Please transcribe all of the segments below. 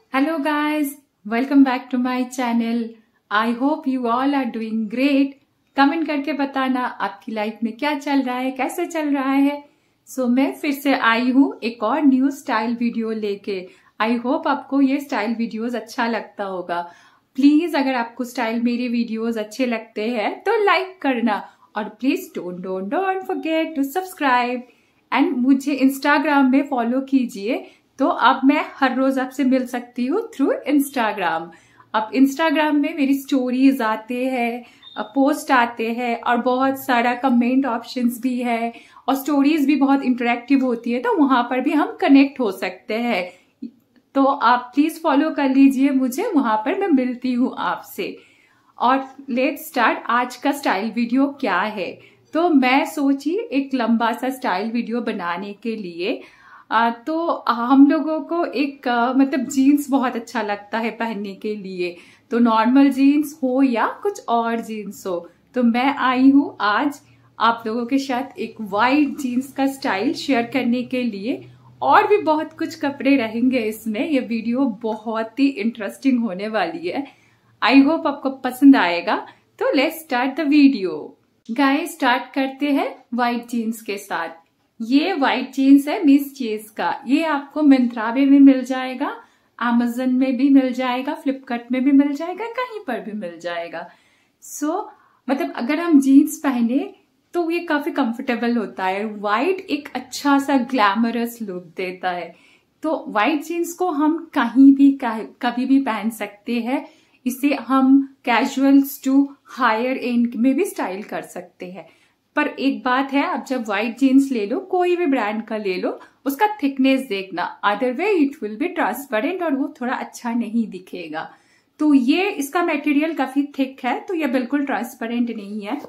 Hello guys, welcome back to my channel. I hope you all are doing great. Comment करके बताना आपकी life में क्या चल रहा है, कैसे चल रहा है। मैं फिर से आई हूँ एक और न्यू स्टाइल वीडियो लेके। आई होप आपको ये स्टाइल वीडियोस अच्छा लगता होगा। प्लीज अगर आपको स्टाइल मेरे वीडियोस अच्छे लगते हैं तो लाइक करना और please don't forget to subscribe and मुझे इंस्टाग्राम में फॉलो कीजिए। तो अब मैं हर रोज आपसे मिल सकती हूँ थ्रू इंस्टाग्राम। अब इंस्टाग्राम में मेरी स्टोरीज आते हैं, पोस्ट आते हैं और बहुत सारा कमेंट ऑप्शंस भी है और स्टोरीज भी बहुत इंटरेक्टिव होती है, तो वहां पर भी हम कनेक्ट हो सकते हैं। तो आप प्लीज फॉलो कर लीजिए मुझे, वहां पर मैं मिलती हूँ आपसे। और लेट्स स्टार्ट। आज का स्टाइल वीडियो क्या है, तो मैं सोची एक लंबा सा स्टाइल वीडियो बनाने के लिए तो हम लोगों को एक मतलब जीन्स बहुत अच्छा लगता है पहनने के लिए, तो नॉर्मल जीन्स हो या कुछ और जीन्स हो। तो मैं आई हूँ आज आप लोगों के साथ एक वाइट जीन्स का स्टाइल शेयर करने के लिए। और भी बहुत कुछ कपड़े रहेंगे इसमें। ये वीडियो बहुत ही इंटरेस्टिंग होने वाली है। आई होप आपको पसंद आएगा। तो let's start the video. Guys start करते हैं वाइट जीन्स के साथ। ये वाइट जीन्स है मिस चेज का। ये आपको मिंत्रा में भी मिल जाएगा, अमेजन में भी मिल जाएगा, फ्लिपकार्ट में भी मिल जाएगा, कहीं पर भी मिल जाएगा। मतलब अगर हम जीन्स पहने तो ये काफी कंफर्टेबल होता है। वाइट एक अच्छा सा ग्लैमरस लुक देता है। तो वाइट जीन्स को हम कहीं भी कभी भी पहन सकते हैं। इसे हम कैजुअल्स टू हायर एंड में भी स्टाइल कर सकते हैं। पर एक बात है, अब जब व्हाइट जीन्स ले लो, कोई भी ब्रांड का ले लो, उसका थिकनेस देखना, otherwise it will be transparent और वो थोड़ा अच्छा नहीं दिखेगा। तो ये इसका मटेरियल काफी थिक है, तो ये बिल्कुल ट्रांसपेरेंट नहीं है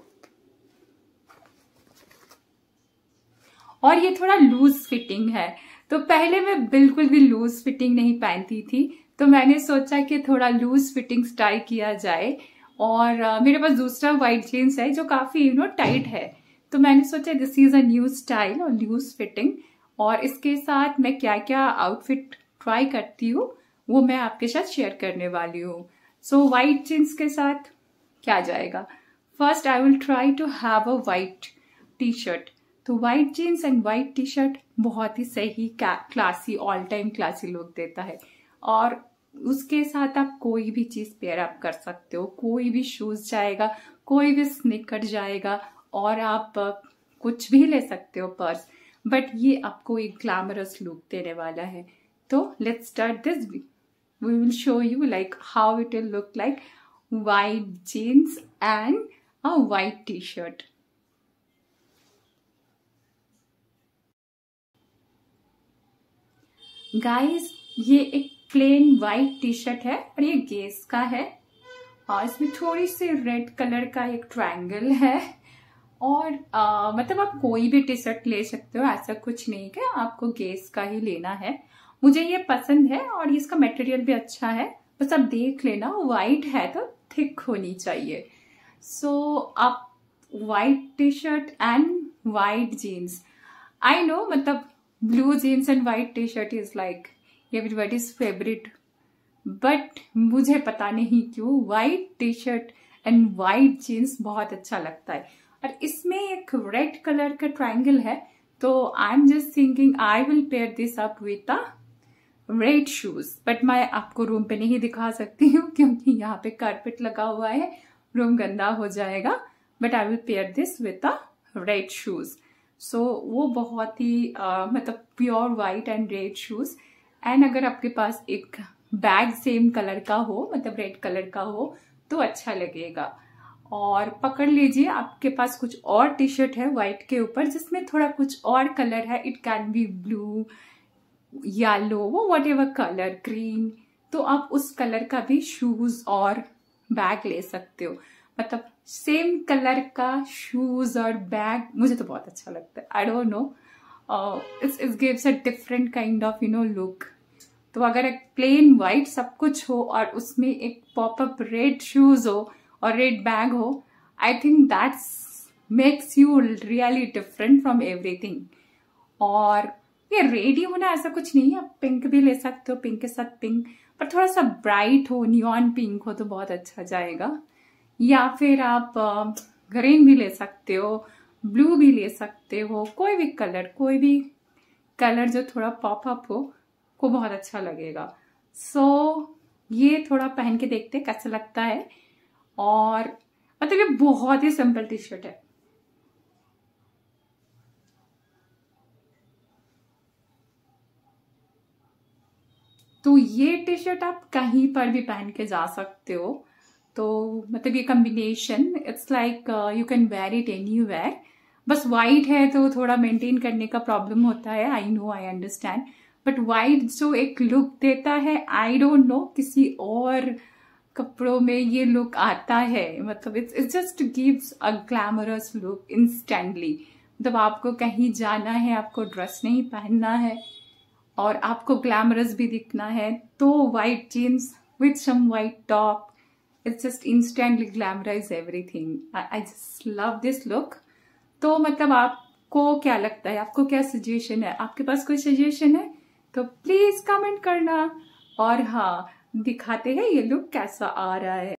और ये थोड़ा लूज फिटिंग है। तो पहले मैं बिल्कुल भी लूज फिटिंग नहीं पहनती थी, तो मैंने सोचा कि थोड़ा लूज फिटिंग ट्राई किया जाए। और मेरे पास दूसरा व्हाइट जीन्स है जो काफी टाइट है, तो मैंने सोचा this is a new style और लूज फिटिंग। और इसके साथ मैं क्या क्या आउटफिट ट्राई करती हूँ वो मैं आपके साथ शेयर करने वाली हूँ। व्हाइट जीन्स के साथ क्या जाएगा, first I will try to have a white T shirt. तो white jeans and white T shirt बहुत ही सही classy, all time classy look देता है। और उसके साथ आप कोई भी चीज पेयर अप कर सकते हो, कोई भी शूज जाएगा, कोई भी स्नीकर जाएगा और आप कुछ भी ले सकते हो, पर्स, बट ये आपको एक ग्लैमरस लुक देने वाला है। तो let's start this. We will show you like how it will look like white jeans and a white T shirt. Guys ये एक प्लेन व्हाइट टी शर्ट है और ये गेस का है और इसमें थोड़ी सी रेड कलर का एक ट्रायंगल है। और मतलब आप कोई भी टी शर्ट ले सकते हो, ऐसा कुछ नहीं कि आपको गेस का ही लेना है। मुझे ये पसंद है और इसका मटेरियल भी अच्छा है, बस आप देख लेना, व्हाइट है तो थिक होनी चाहिए। आप white T shirt and white jeans, I know मतलब blue jeans and white T shirt is like everybody's favourite, but मुझे पता नहीं क्यों white T shirt and white jeans बहुत अच्छा लगता है। और इसमें एक रेड कलर का ट्रायंगल है, तो I am just thinking I will pair this up with a red shoes. But मैं आपको रूम पे नहीं दिखा सकती हूँ क्योंकि यहाँ पे कारपेट लगा हुआ है, रूम गंदा हो जाएगा। But I will pair this with a red shoes. वो बहुत ही मतलब pure white and red shoes. And अगर आपके पास एक बैग सेम कलर का हो, मतलब रेड कलर का हो, तो अच्छा लगेगा। और पकड़ लीजिए आपके पास कुछ और टी शर्ट है व्हाइट के ऊपर जिसमें थोड़ा कुछ और कलर है, it can be blue, yellow, वो वट एवर कलर, ग्रीन, तो आप उस कलर का भी शूज और बैग ले सकते हो। मतलब सेम कलर का शूज और बैग मुझे तो बहुत अच्छा लगता है। I don't know, it gives a different kind of look. तो अगर एक प्लेन व्हाइट सब कुछ हो और उसमें एक पॉपअप रेड शूज हो और रेड बैग हो, I think that's makes you really different from everything. और ये रेड ही होना ऐसा कुछ नहीं है, आप पिंक भी ले सकते हो, पिंक के साथ पिंक, पर थोड़ा सा ब्राइट हो, नियॉन पिंक हो तो बहुत अच्छा जाएगा। या फिर आप ग्रीन भी ले सकते हो, ब्लू भी ले सकते हो, कोई भी कलर जो थोड़ा पॉप अप हो को बहुत अच्छा लगेगा। ये थोड़ा पहन के देखते हैं कैसा लगता है। और मतलब ये बहुत ही सिंपल टी शर्ट है। तो ये टी शर्ट आप कहीं पर भी पहन के जा सकते हो। तो मतलब ये combination it's like you can wear it anywhere. बस वाइट है तो थोड़ा मेंटेन करने का प्रॉब्लम होता है, I know, I understand. But white जो एक लुक देता है, आई डोंट नो किसी और कपड़ों में ये लुक आता है। मतलब it's just gives a glamorous look instantly. मतलब आपको कहीं जाना है, आपको ड्रेस नहीं पहनना है और आपको ग्लैमरस भी दिखना है, तो white jeans with some white top, it's just instantly glamorize everything. I just love this look. तो मतलब आपको क्या लगता है, आपको क्या सजेशन है? आपके पास कोई सजेशन है तो प्लीज कमेंट करना। और हाँ, दिखाते हैं ये लुक कैसा आ रहा है।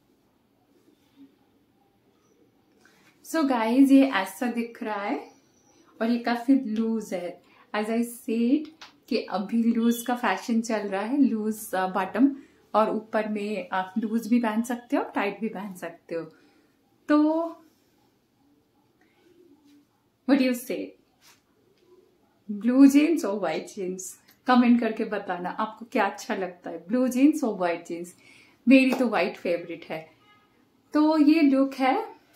सो गाइज, ये ऐसा दिख रहा है और ये काफी लूज है। एज आई सेड कि अभी लूज का फैशन चल रहा है, लूज बॉटम, और ऊपर में आप लूज भी पहन सकते हो, टाइट भी पहन सकते हो। तो what you say, blue jeans और व्हाइट जीन्स? कमेंट करके बताना आपको क्या अच्छा लगता है, ब्लू जीन्स और व्हाइट जीन्स। मेरी तो व्हाइट फेवरेट है। तो ये लुक है।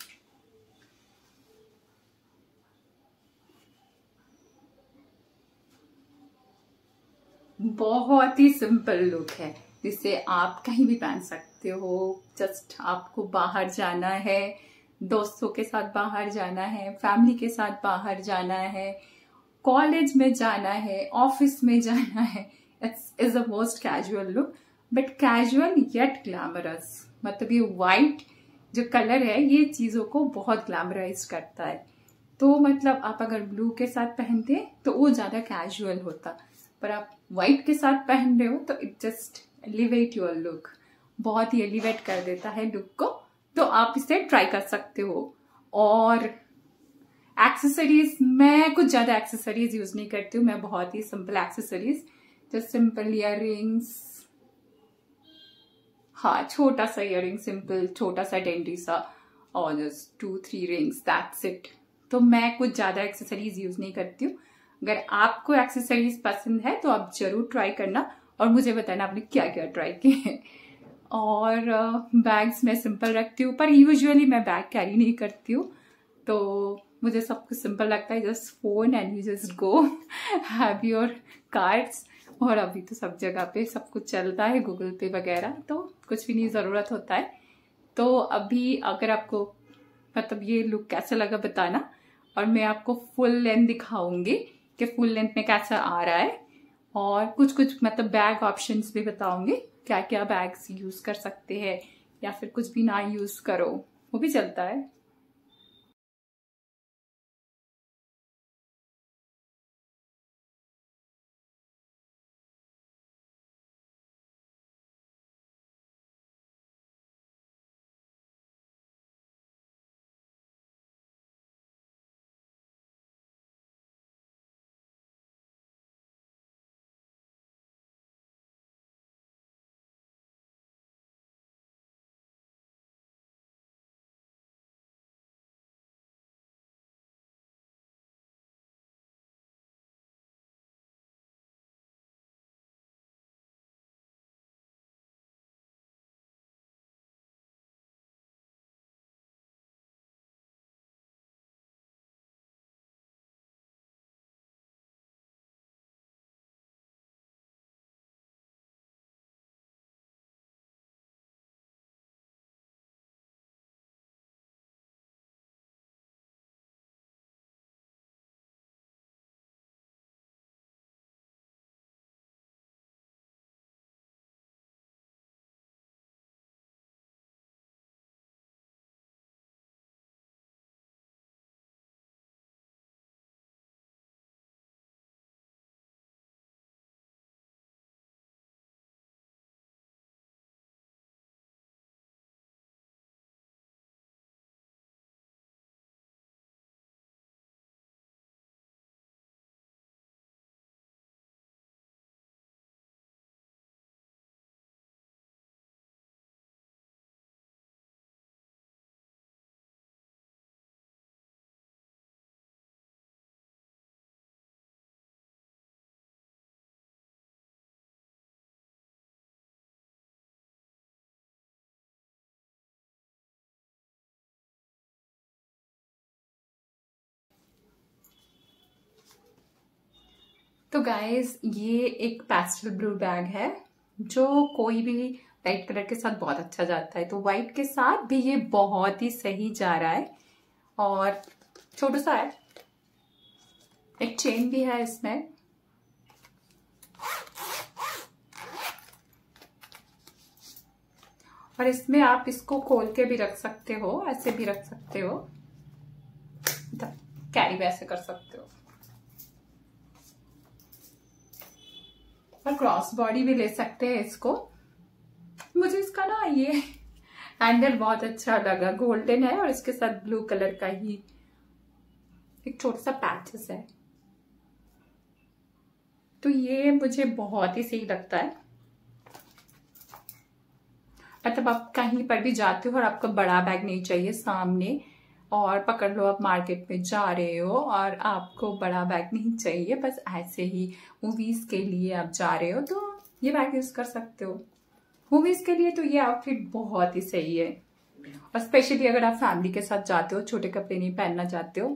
बहुत ही सिंपल लुक है, जिसे आप कहीं भी पहन सकते हो। जस्ट आपको बाहर जाना है, दोस्तों के साथ बाहर जाना है, फैमिली के साथ बाहर जाना है, कॉलेज में जाना है, ऑफिस में जाना है। It's is a most casual look, but casual yet glamorous. मतलब ये व्हाइट जो कलर है ये चीजों को बहुत ग्लैमराइज करता है। तो मतलब आप अगर ब्लू के साथ पहनते तो वो ज्यादा कैजुअल होता, पर आप व्हाइट के साथ पहन रहे हो तो it just elevate your look, बहुत ही एलिवेट कर देता है लुक को। तो आप इसे ट्राई कर सकते हो। और एक्सेसरीज, मैं कुछ ज्यादा एक्सेसरीज यूज नहीं करती हूँ, मैं बहुत ही simple accessories, just simple earrings, हाँ छोटा सा ईयर रिंग, सिंपल छोटा सा डेंडी सा, और जस्ट 2-3 रिंग्स, दैट्स इट। तो मैं कुछ ज्यादा एक्सेसरीज यूज नहीं करती हूँ। अगर आपको एक्सेसरीज पसंद है तो आप जरूर ट्राई करना और मुझे बताना आपने क्या क्या ट्राई किए हैं। और बैग्स मैं सिंपल रखती हूँ, पर यूजुअली मैं बैग कैरी नहीं करती हूँ। तो मुझे सब कुछ सिंपल लगता है, just phone and you just go, have your cards. और अभी तो सब जगह पे सब कुछ चलता है, गूगल पे वगैरह, तो कुछ भी नहीं जरूरत होता है। तो अभी अगर आपको मतलब ये लुक कैसा लगा बताना, और मैं आपको फुल लेंथ दिखाऊंगी कि फुल लेंथ में कैसा आ रहा है। और कुछ कुछ मतलब बैग ऑप्शंस भी बताऊंगी, क्या क्या बैग्स यूज कर सकते हैं, या फिर कुछ भी ना यूज करो वो भी चलता है। तो गाइज ये एक पेस्टल ब्लू बैग है जो कोई भी लाइट कलर के साथ बहुत अच्छा जाता है, तो व्हाइट के साथ भी ये बहुत ही सही जा रहा है। और छोटा सा है, एक चेन भी है इसमें। और इसमें आप इसको खोल के भी रख सकते हो, ऐसे भी रख सकते हो, कैरी भी ऐसे कर सकते हो, और क्रॉस बॉडी भी ले सकते हैं इसको। मुझे इसका ना ये हैंडल बहुत अच्छा लगा, गोल्डन है और इसके साथ ब्लू कलर का ही एक छोटा सा पैचेस है, तो ये मुझे बहुत ही सही लगता है। मतलब आप कहीं पर भी जाते हो और आपको बड़ा बैग नहीं चाहिए सामने, और पकड़ लो आप मार्केट में जा रहे हो और आपको बड़ा बैग नहीं चाहिए, बस ऐसे ही मूवीज के लिए आप जा रहे हो तो ये बैग यूज कर सकते हो। मूवीज के लिए तो ये आउटफिट बहुत ही सही है, और स्पेशली अगर आप फैमिली के साथ जाते हो, छोटे कपड़े नहीं पहनना चाहते हो,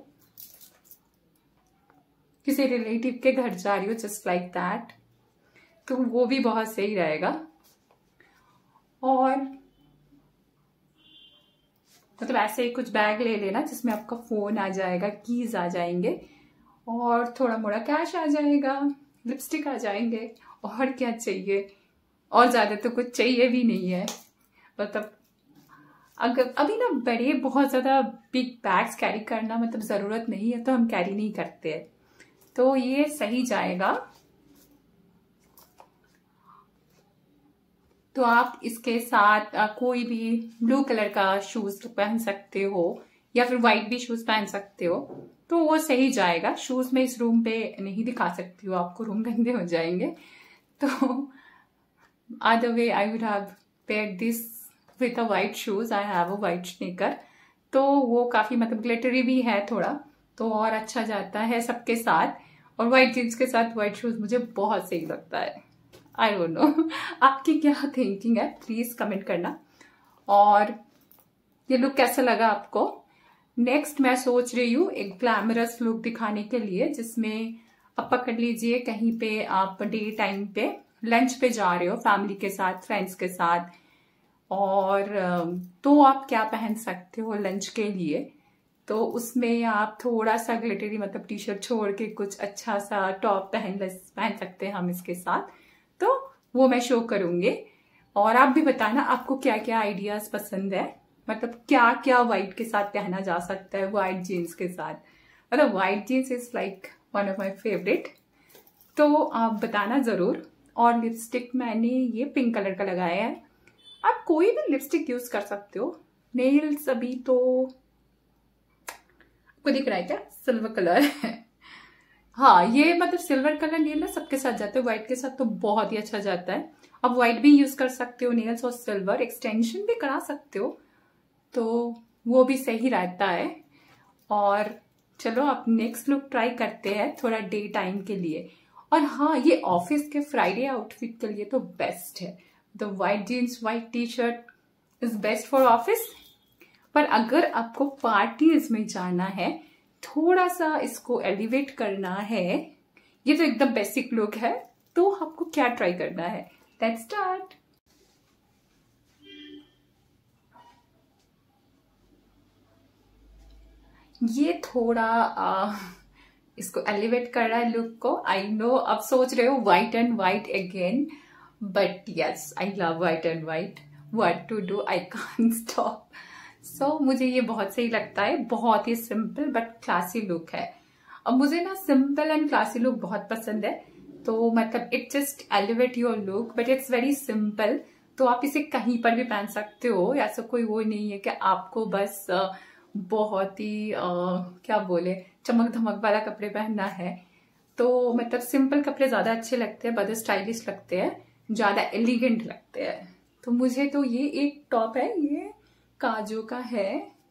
किसी रिलेटिव के घर जा रही हो जस्ट लाइक दैट, तो वो भी बहुत सही रहेगा। और मतलब ऐसे ही कुछ बैग ले लेना जिसमें आपका फोन आ जाएगा, कीज आ जाएंगे, और थोड़ा मोड़ा कैश आ जाएगा, लिपस्टिक आ जाएंगे, और क्या चाहिए। और ज्यादा तो कुछ चाहिए भी नहीं है। मतलब अगर अभी ना बड़े बहुत ज्यादा बिग बैग्स कैरी करना मतलब जरूरत नहीं है, तो हम कैरी नहीं करते हैं, तो ये सही जाएगा। तो आप इसके साथ कोई भी ब्लू कलर का शूज पहन सकते हो, या फिर व्हाइट भी शूज पहन सकते हो, तो वो सही जाएगा। शूज में इस रूम पे नहीं दिखा सकती हूँ, आपको रूम गंदे हो जाएंगे। तो other way I would have paired this with a white shoes. I have a white sneaker, तो वो काफी मतलब ग्लिटरी भी है थोड़ा, तो और अच्छा जाता है सबके साथ। और व्हाइट जीन्स के साथ व्हाइट शूज मुझे बहुत सही लगता है। आई डोंट नो आपकी क्या थिंकिंग है, प्लीज कमेंट करना। और ये लुक कैसा लगा आपको। नेक्स्ट मैं सोच रही हूँ एक ग्लैमरस लुक दिखाने के लिए, जिसमें आप पकड़ लीजिए कहीं पे आप डे टाइम पे लंच पे जा रहे हो फैमिली के साथ, फ्रेंड्स के साथ, और तो आप क्या पहन सकते हो लंच के लिए। तो उसमें आप थोड़ा सा ग्लिटरी मतलब टी शर्ट छोड़ के कुछ अच्छा सा टॉप पहन सकते हैं हम इसके साथ, तो वो मैं शो करूंगी। और आप भी बताना आपको क्या क्या आइडियाज पसंद है, मतलब क्या क्या व्हाइट के साथ पहना जा सकता है, व्हाइट जीन्स के साथ। मतलब white jeans is like one of my favourite, तो आप बताना जरूर। और लिपस्टिक मैंने ये पिंक कलर का लगाया है, आप कोई भी लिपस्टिक यूज कर सकते हो। नेल्स अभी तो आपको दिख रहा है क्या, सिल्वर कलर है। हाँ ये मतलब सिल्वर कलर नेल ना सबके साथ जाते हो, व्हाइट के साथ तो बहुत ही अच्छा जाता है। आप व्हाइट भी यूज कर सकते हो नेल्स, और सिल्वर एक्सटेंशन भी करा सकते हो, तो वो भी सही रहता है। और चलो आप नेक्स्ट लुक ट्राई करते हैं थोड़ा डे टाइम के लिए। और हाँ ये ऑफिस के फ्राइडे आउटफिट के लिए तो बेस्ट है। The white jeans white T shirt is best for office. पर अगर आपको पार्टीज में जाना है, थोड़ा सा इसको एलिवेट करना है, ये तो एकदम बेसिक लुक है, तो आपको क्या ट्राई करना है, लेट्स स्टार्ट। ये थोड़ा इसको एलिवेट कर रहा है लुक को। आई नो अब सोच रहे हो white and white again, but yes I love white and white, what to do, I can't stop. So मुझे ये बहुत सही लगता है, बहुत ही सिंपल बट क्लासी लुक है। अब मुझे ना सिंपल एंड क्लासी लुक बहुत पसंद है, तो मतलब it just elevate your look, but it's very simple, तो आप इसे कहीं पर भी पहन सकते हो। ऐसा कोई वो नहीं है कि आपको बस बहुत ही क्या बोले चमक धमक वाला कपड़े पहनना है। तो मतलब सिंपल कपड़े ज्यादा अच्छे लगते हैं, ज्यादा स्टाइलिश लगते हैं, ज्यादा एलिगेंट लगते हैं। तो मुझे तो ये एक टॉप है, ये काजू का है,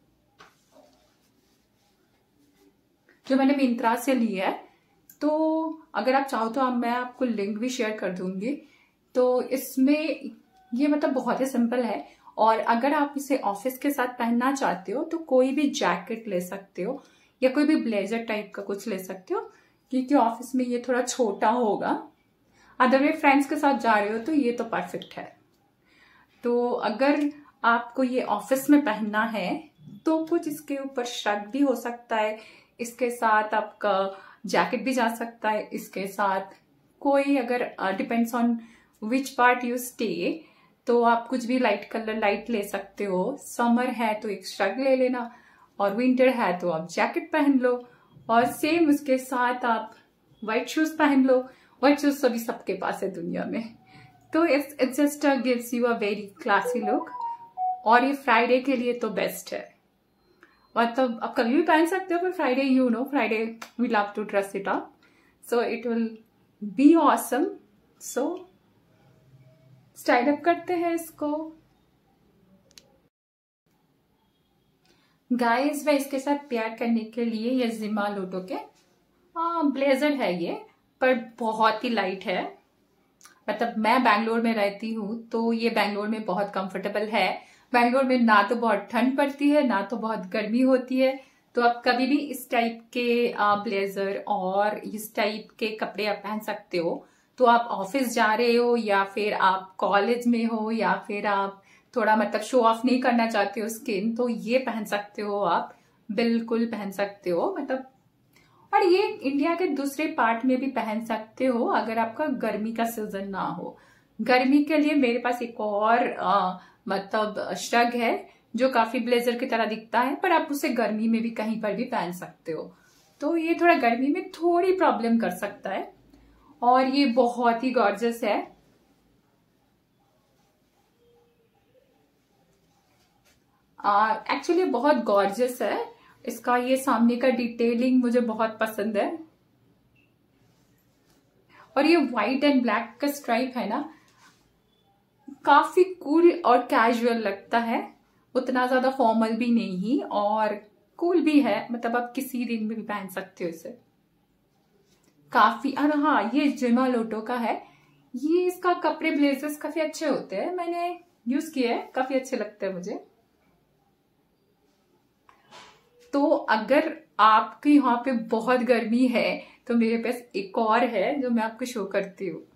जो मैंने मिंत्रा से लिया है। तो अगर आप चाहो तो मैं आपको लिंक भी शेयर कर दूंगी। तो इसमें ये मतलब बहुत ही सिंपल है, और अगर आप इसे ऑफिस के साथ पहनना चाहते हो तो कोई भी जैकेट ले सकते हो, या कोई भी ब्लेजर टाइप का कुछ ले सकते हो, क्योंकि ऑफिस में ये थोड़ा छोटा होगा। अदरवाइज फ्रेंड्स के साथ जा रहे हो तो ये तो परफेक्ट है। तो अगर आपको ये ऑफिस में पहनना है तो कुछ इसके ऊपर शर्ट भी हो सकता है, इसके साथ आपका जैकेट भी जा सकता है, इसके साथ कोई अगर depends on which part you stay, तो आप कुछ भी लाइट कलर लाइट ले सकते हो। समर है तो एक शर्ट ले लेना, और विंटर है तो आप जैकेट पहन लो, और सेम उसके साथ आप व्हाइट शूज पहन लो। व्हाइट शूज सभी सबके पास है दुनिया में। तो it just gives you a very classy look, और ये फ्राइडे के लिए तो बेस्ट है। मतलब आप कभी भी पहन सकते हो, पर Friday Friday we love to dress it up, so it will be awesome. So style up करते हैं इसको। गाइस, मैं इसके साथ पेयर करने के लिए ये जिमा लोटो के ब्लेजर है ये, पर बहुत ही लाइट है। मतलब मैं बैंगलोर में रहती हूँ तो ये बैंगलोर में बहुत कंफर्टेबल है। बैंगलोर में ना तो बहुत ठंड पड़ती है ना तो बहुत गर्मी होती है, तो आप कभी भी इस टाइप के ब्लेजर और इस टाइप के कपड़े आप पहन सकते हो। तो आप ऑफिस जा रहे हो, या फिर आप कॉलेज में हो, या फिर आप थोड़ा मतलब शो ऑफ नहीं करना चाहते हो स्किन, तो ये पहन सकते हो, आप बिल्कुल पहन सकते हो। मतलब और ये इंडिया के दूसरे पार्ट में भी पहन सकते हो अगर आपका गर्मी का सीजन ना हो। गर्मी के लिए मेरे पास एक और मतलब श्रग है जो काफी ब्लेजर की तरह दिखता है, पर आप उसे गर्मी में भी कहीं पर भी पहन सकते हो। तो ये थोड़ा गर्मी में थोड़ी प्रॉब्लम कर सकता है, और ये बहुत ही गॉर्जियस है। एक्चुअली बहुत गॉर्जियस है। इसका ये सामने का डिटेलिंग मुझे बहुत पसंद है, और ये व्हाइट एंड ब्लैक का स्ट्राइप है ना, काफी कूल और कैजुअल लगता है। उतना ज्यादा फॉर्मल भी नहीं और कूल भी है। मतलब आप किसी दिन में भी पहन सकते हो इसे। काफी हाँ, ये जिमा लोटो का है। ये इसका कपड़े ब्लेजर्स काफी अच्छे होते हैं, मैंने यूज किए हैं, काफी अच्छे लगते हैं मुझे। तो अगर आपके यहाँ पे बहुत गर्मी है तो मेरे पास एक और है जो मैं आपको शो करती हूँ।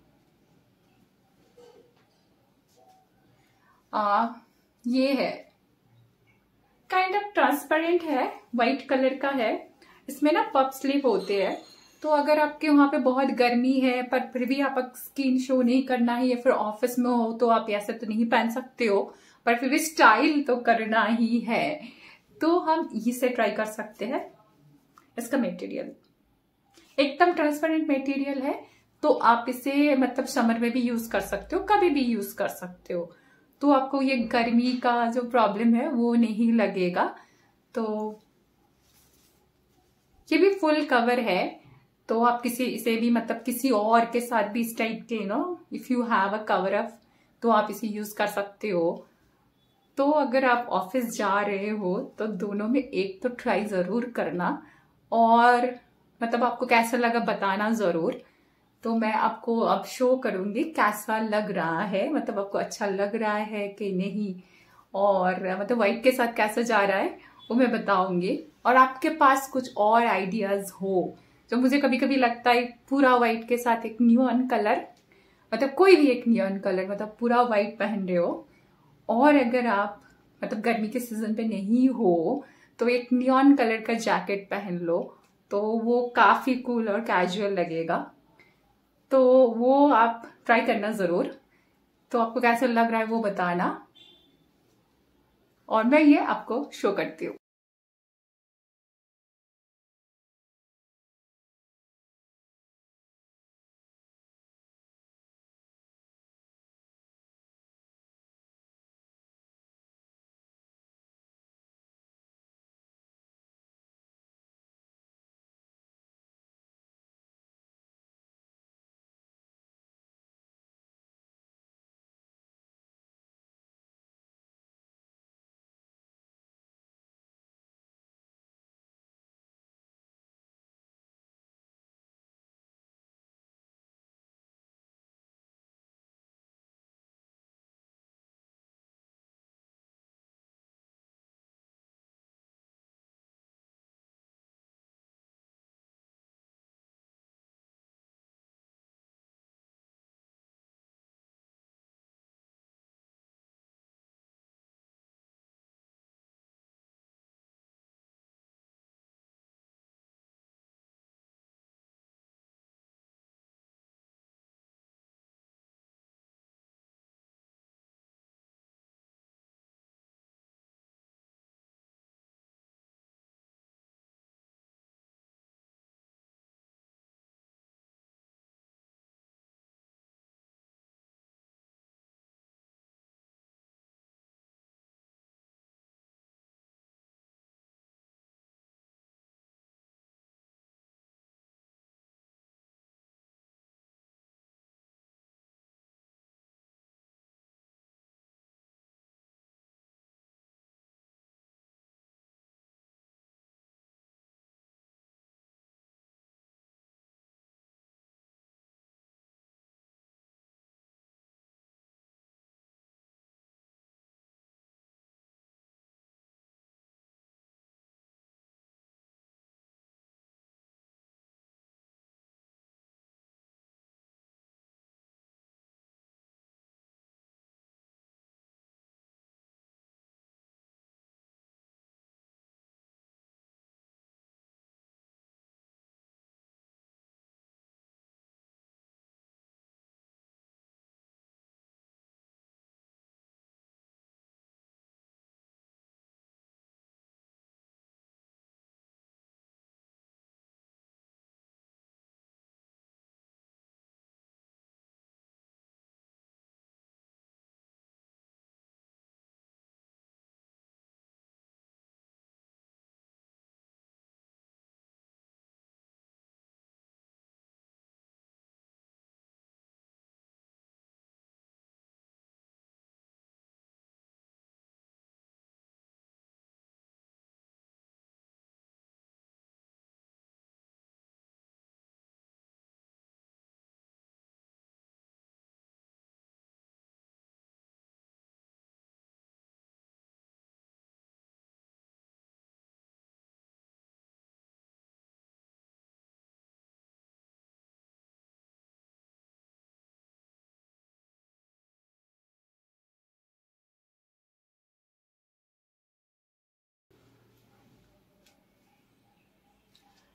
ये है, काइंड ऑफ ट्रांसपेरेंट है, व्हाइट कलर का है। इसमें ना पफ स्लीव होते हैं, तो अगर आपके वहां पे बहुत गर्मी है पर फिर भी आप स्किन शो नहीं करना है, या फिर ऑफिस में हो तो आप ऐसे तो नहीं पहन सकते हो, पर फिर भी स्टाइल तो करना ही है, तो हम इसे ट्राई कर सकते हैं। इसका मटेरियल एकदम ट्रांसपेरेंट मटेरियल है, तो आप इसे मतलब समर में भी यूज कर सकते हो, कभी भी यूज कर सकते हो। तो आपको ये गर्मी का जो प्रॉब्लम है वो नहीं लगेगा। तो ये भी फुल कवर है, तो आप किसी इसे भी मतलब किसी और के साथ भी इस टाइप के if you have a cover up तो आप इसे यूज कर सकते हो। तो अगर आप ऑफिस जा रहे हो तो दोनों में एक तो ट्राई जरूर करना, और मतलब आपको कैसा लगा बताना जरूर। तो मैं आपको अब शो करूंगी कैसा लग रहा है, मतलब आपको अच्छा लग रहा है कि नहीं, और मतलब व्हाइट के साथ कैसा जा रहा है वो मैं बताऊंगी। और आपके पास कुछ और आइडियाज हो, जो मुझे कभी कभी लगता है पूरा व्हाइट के साथ एक नियॉन कलर, मतलब कोई भी एक नियॉन कलर, मतलब पूरा व्हाइट पहन रहे हो, और अगर आप मतलब गर्मी के सीजन पे नहीं हो तो एक नियॉन कलर का जैकेट पहन लो, तो वो काफी कूल और कैजुअल लगेगा। तो वो आप ट्राई करना जरूर। तो आपको कैसा लग रहा है वो बताना, और मैं ये आपको शो करती हूँ।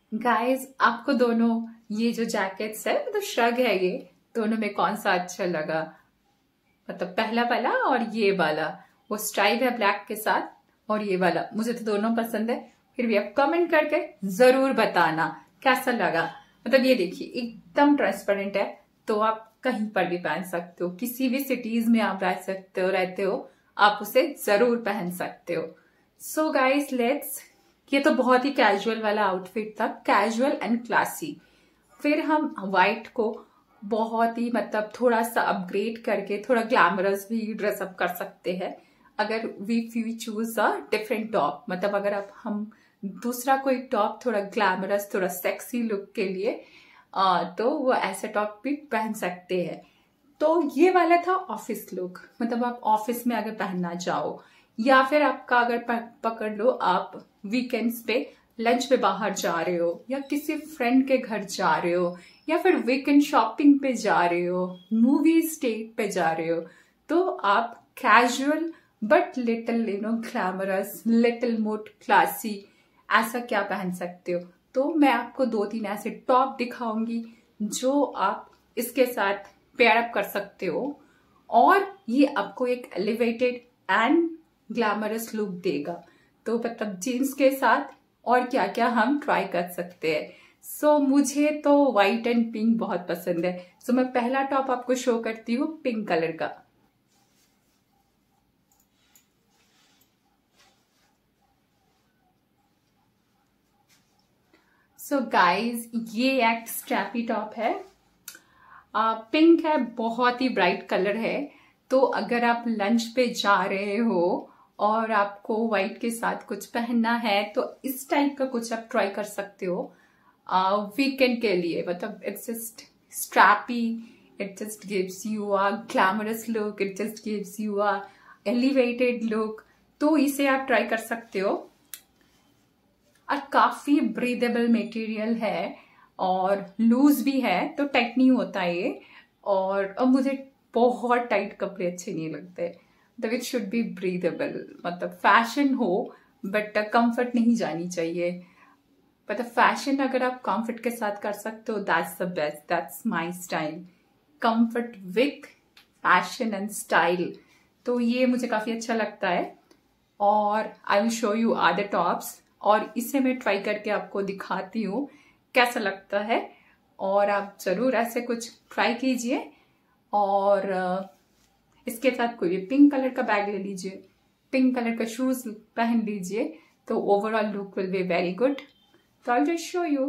गाइस, आपको दोनों ये जो जैकेट्स है, मतलब श्रग है, ये दोनों में कौन सा अच्छा लगा? मतलब पहला वाला और ये वाला, वो स्ट्राइप है ब्लैक के साथ, और ये वाला, मुझे तो दोनों पसंद है। फिर भी आप कमेंट करके जरूर बताना कैसा लगा। मतलब ये देखिए, एकदम ट्रांसपेरेंट है, तो आप कहीं पर भी पहन सकते हो, किसी भी सिटीज में आप रह सकते हो, रहते हो, आप उसे जरूर पहन सकते हो। सो गाइस, लेट्स, ये तो बहुत ही कैजुअल वाला आउटफिट था, कैजुअल एंड क्लासी। फिर हम व्हाइट को बहुत ही, मतलब थोड़ा सा अपग्रेड करके थोड़ा ग्लैमरस भी ड्रेसअप कर सकते हैं, अगर we choose a different top. मतलब अगर आप हम दूसरा कोई टॉप थोड़ा ग्लैमरस, थोड़ा सेक्सी लुक के लिए, तो वो ऐसे टॉप भी पहन सकते हैं। तो ये वाला था ऑफिस लुक, मतलब आप ऑफिस में अगर पहनना चाहो, या फिर आपका अगर पकड़ लो आप वीकेंड्स पे लंच पे बाहर जा रहे हो, या किसी फ्रेंड के घर जा रहे हो, या फिर वीकेंड शॉपिंग पे जा रहे हो, मूवी स्टेट पे जा रहे हो, तो आप casual but little glamorous, little more classy, ऐसा क्या पहन सकते हो। तो मैं आपको 2-3 ऐसे टॉप दिखाऊंगी जो आप इसके साथ पेयर अप कर सकते हो, और ये आपको एक एलिवेटेड एंड ग्लैमरस लुक देगा। तो मतलब जीन्स के साथ और क्या क्या हम ट्राई कर सकते हैं। सो मुझे तो व्हाइट एंड पिंक बहुत पसंद है। सो मैं पहला टॉप आपको शो करती हूँ पिंक कलर का। सो गाइज, ये एक स्ट्रैपी टॉप है, पिंक है, बहुत ही ब्राइट कलर है। तो अगर आप लंच पे जा रहे हो और आपको व्हाइट के साथ कुछ पहनना है, तो इस टाइप का कुछ आप ट्राई कर सकते हो वीकेंड के लिए। मतलब it's just strappy, it just gives you a glamorous look, it just gives you a elevated look. तो इसे आप ट्राई कर सकते हो, और काफी ब्रीदेबल मटेरियल है, और लूज भी है, तो टाइट नहीं होता ये। और अब मुझे बहुत टाइट कपड़े अच्छे नहीं लगते, मतलब इट शुड बी ब्रीदेबल। मतलब फैशन हो बट कंफर्ट नहीं जानी चाहिए। मतलब फैशन अगर आप कंफर्ट के साथ कर सकते हो, that's the best, that's my style, comfort with fashion and style. तो ये मुझे काफी अच्छा लगता है, और I will show you other tops, और इसे मैं ट्राई करके आपको दिखाती हूँ कैसा लगता है। और आप जरूर ऐसे कुछ ट्राई कीजिए, और इसके साथ कोई भी पिंक कलर का बैग ले लीजिए, पिंक कलर का शूज पहन लीजिए, तो overall look will be very good. तो I will just show you.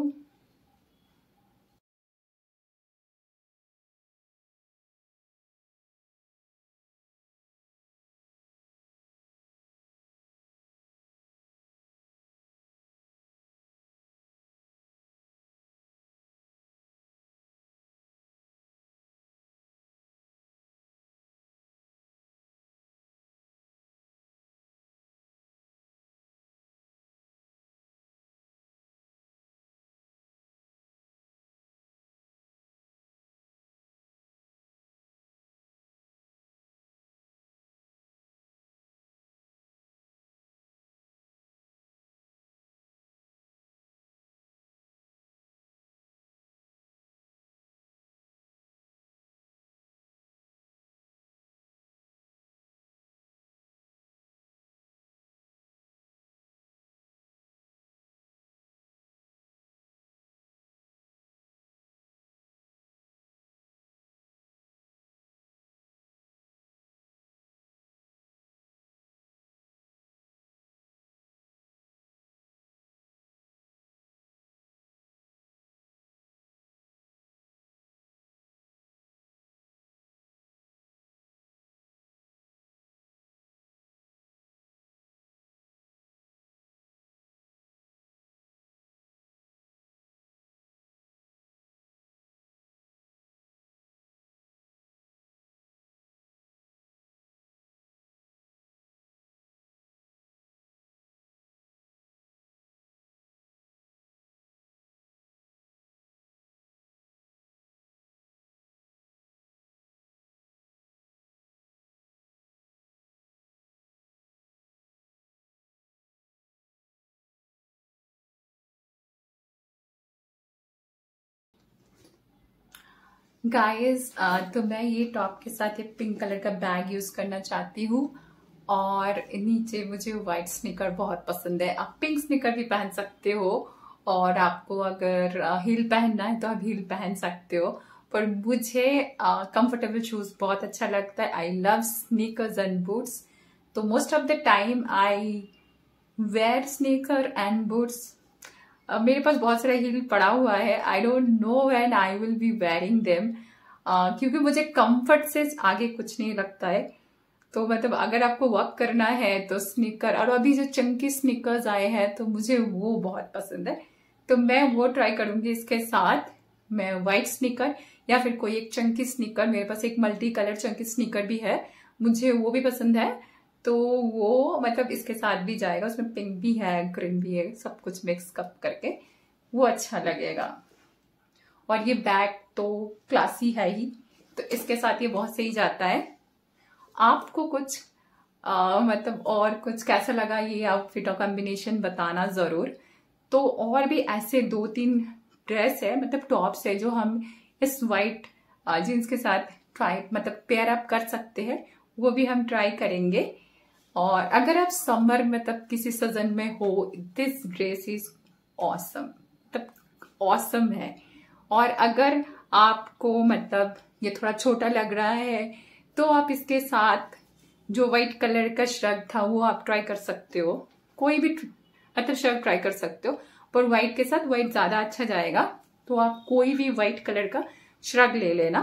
Guys तो मैं ये टॉप के साथ एक पिंक कलर का बैग यूज करना चाहती हूँ और नीचे मुझे व्हाइट स्नीकर बहुत पसंद है। आप पिंक स्नीकर भी पहन सकते हो और आपको अगर हील पहनना है तो आप हील पहन सकते हो, पर मुझे कंफर्टेबल शूज बहुत अच्छा लगता है। I love sneakers and boots, तो most of the time I wear sneaker and boots. मेरे पास बहुत सारा हील पड़ा हुआ है। I don't know when I will be wearing them, क्योंकि मुझे कंफर्ट से आगे कुछ नहीं लगता है। तो मतलब अगर आपको वर्क करना है तो स्नीकर, और अभी जो चंकी स्नीकर्स आए हैं तो मुझे वो बहुत पसंद है, तो मैं वो ट्राई करूंगी। इसके साथ मैं व्हाइट स्नीकर या फिर कोई एक चंकी स्नीकर, मेरे पास एक मल्टी कलर चंकी स्नीकर भी है, मुझे वो भी पसंद है, तो वो मतलब इसके साथ भी जाएगा। उसमें पिंक भी है, ग्रीन भी है, सब कुछ मिक्स कप करके वो अच्छा लगेगा। और ये बैग तो क्लासी है ही, तो इसके साथ ये बहुत सही जाता है। आपको कुछ मतलब और कुछ कैसा लगा ये आउटफिट और कॉम्बिनेशन बताना जरूर। तो और भी ऐसे 2-3 ड्रेस है, मतलब टॉप्स है, जो हम इस वाइट जीन्स के साथ ट्राई मतलब पेयर अप कर सकते हैं, वो भी हम ट्राई करेंगे। और अगर आप समर मतलब किसी सीजन में हो, दिस ड्रेस इज ऑसम, मतलब ऑसम है। और अगर आपको मतलब ये थोड़ा छोटा लग रहा है तो आप इसके साथ जो व्हाइट कलर का श्रग था वो आप ट्राई कर सकते हो, कोई भी मतलब श्रग ट्राई कर सकते हो, पर व्हाइट के साथ व्हाइट ज्यादा अच्छा जाएगा। तो आप कोई भी व्हाइट कलर का श्रग ले लेना,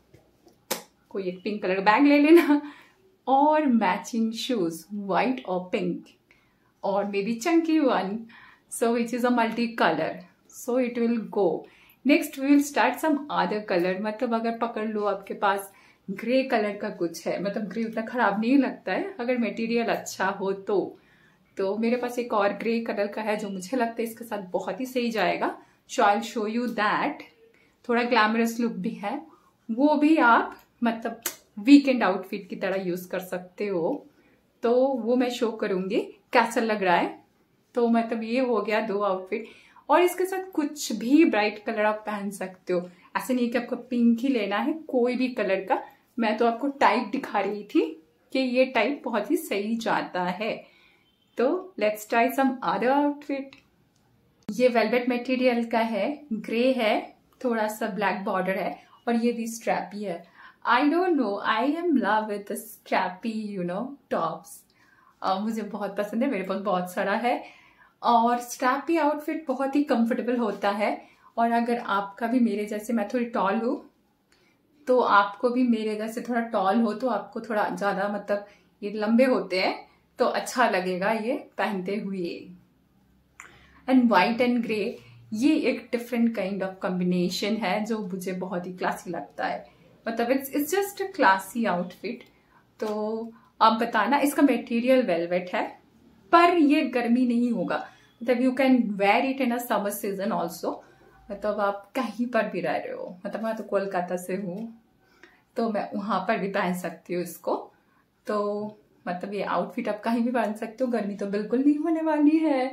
कोई एक पिंक कलर का बैग ले लेना और मैचिंग शूज व्हाइट और पिंक, और maybe chunky one, so which is a multi colour, so it will go. Next we will start some other colour, मतलब अगर पकड़ लो आपके पास ग्रे कलर का कुछ है, मतलब ग्रे उतना खराब नहीं लगता है अगर मटेरियल अच्छा हो तो मेरे पास एक और ग्रे कलर का है जो मुझे लगता है इसके साथ बहुत ही सही जाएगा। So I will show you that. थोड़ा ग्लैमरस लुक भी है, वो भी आप मतलब वीकेंड आउटफिट की तरह यूज कर सकते हो, तो वो मैं शो करूंगी कैसा लग रहा है। तो मतलब ये हो गया 2 आउटफिट, और इसके साथ कुछ भी ब्राइट कलर आप पहन सकते हो। ऐसे नहीं कि आपको पिंक ही लेना है, कोई भी कलर का। मैं तो आपको टाइप दिखा रही थी कि ये टाइप बहुत ही सही जाता है। तो let's try some other outfit. ये वेलवेट मटेरियल का है, ग्रे है, थोड़ा सा ब्लैक बॉर्डर है और ये भी स्ट्रैपी है। I don't know, I am love with the strappy tops. मुझे बहुत पसंद है, मेरे पास बहुत सारा है। और स्ट्रैपी आउटफिट बहुत ही कंफर्टेबल होता है, और अगर आपका भी मेरे जैसे, मैं थोड़ी टॉल हूँ, तो आपको भी मेरे जैसे थोड़ा टॉल हो तो आपको थोड़ा ज्यादा मतलब ये लंबे होते हैं तो अच्छा लगेगा ये पहनते हुए। एंड व्हाइट एंड ग्रे, ये एक डिफरेंट काइंड ऑफ कॉम्बिनेशन है जो मुझे बहुत ही क्लासी लगता है, मतलब it's just a classy outfit. तो आप बताना, इसका मटेरियल वेलवेट है पर ये गर्मी नहीं होगा, मतलब you can wear it in a summer season also. मतलब आप कहीं पर भी रह रहे हो, मतलब मैं तो कोलकाता से हूँ तो मैं वहां पर भी पहन सकती हूँ इसको। तो मतलब ये आउटफिट आप कहीं भी पहन सकते हो, गर्मी तो बिल्कुल नहीं होने वाली है।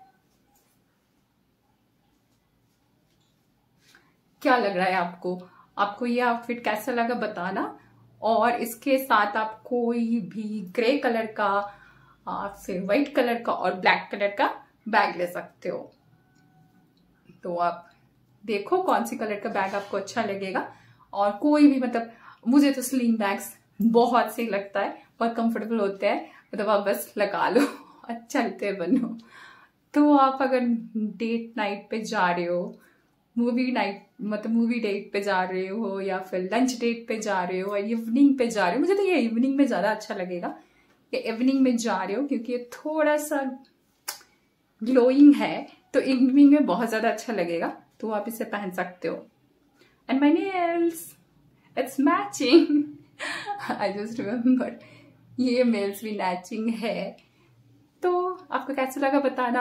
क्या लग रहा है आपको? आपको ये आउटफिट कैसा लगा बताना। और इसके साथ आप कोई भी ग्रे कलर का, फिर व्हाइट कलर का और ब्लैक कलर का बैग ले सकते हो। तो आप देखो कौन सी कलर का बैग आपको अच्छा लगेगा। और कोई भी, मतलब मुझे तो स्लिंग बैग्स बहुत सही लगता है, बहुत कंफर्टेबल होते हैं, मतलब आप बस लगा लो और चलते बनो। तो आप अगर डेट नाइट पे जा रहे हो, मूवी नाइट मतलब मूवी डेट पे जा रहे हो, या फिर लंच डेट पे जा रहे हो, इवनिंग पे जा रहे हो, मुझे तो ये इवनिंग में ज्यादा अच्छा लगेगा। ये इवनिंग में जा रहे हो क्योंकि ये थोड़ा सा ग्लोइंग है, तो इवनिंग में बहुत ज्यादा अच्छा लगेगा, तो आप इसे पहन सकते हो। And my nails, it's matching. I just remember ये नेल्स भी मैचिंग है। तो आपको कैसा लगा बताना।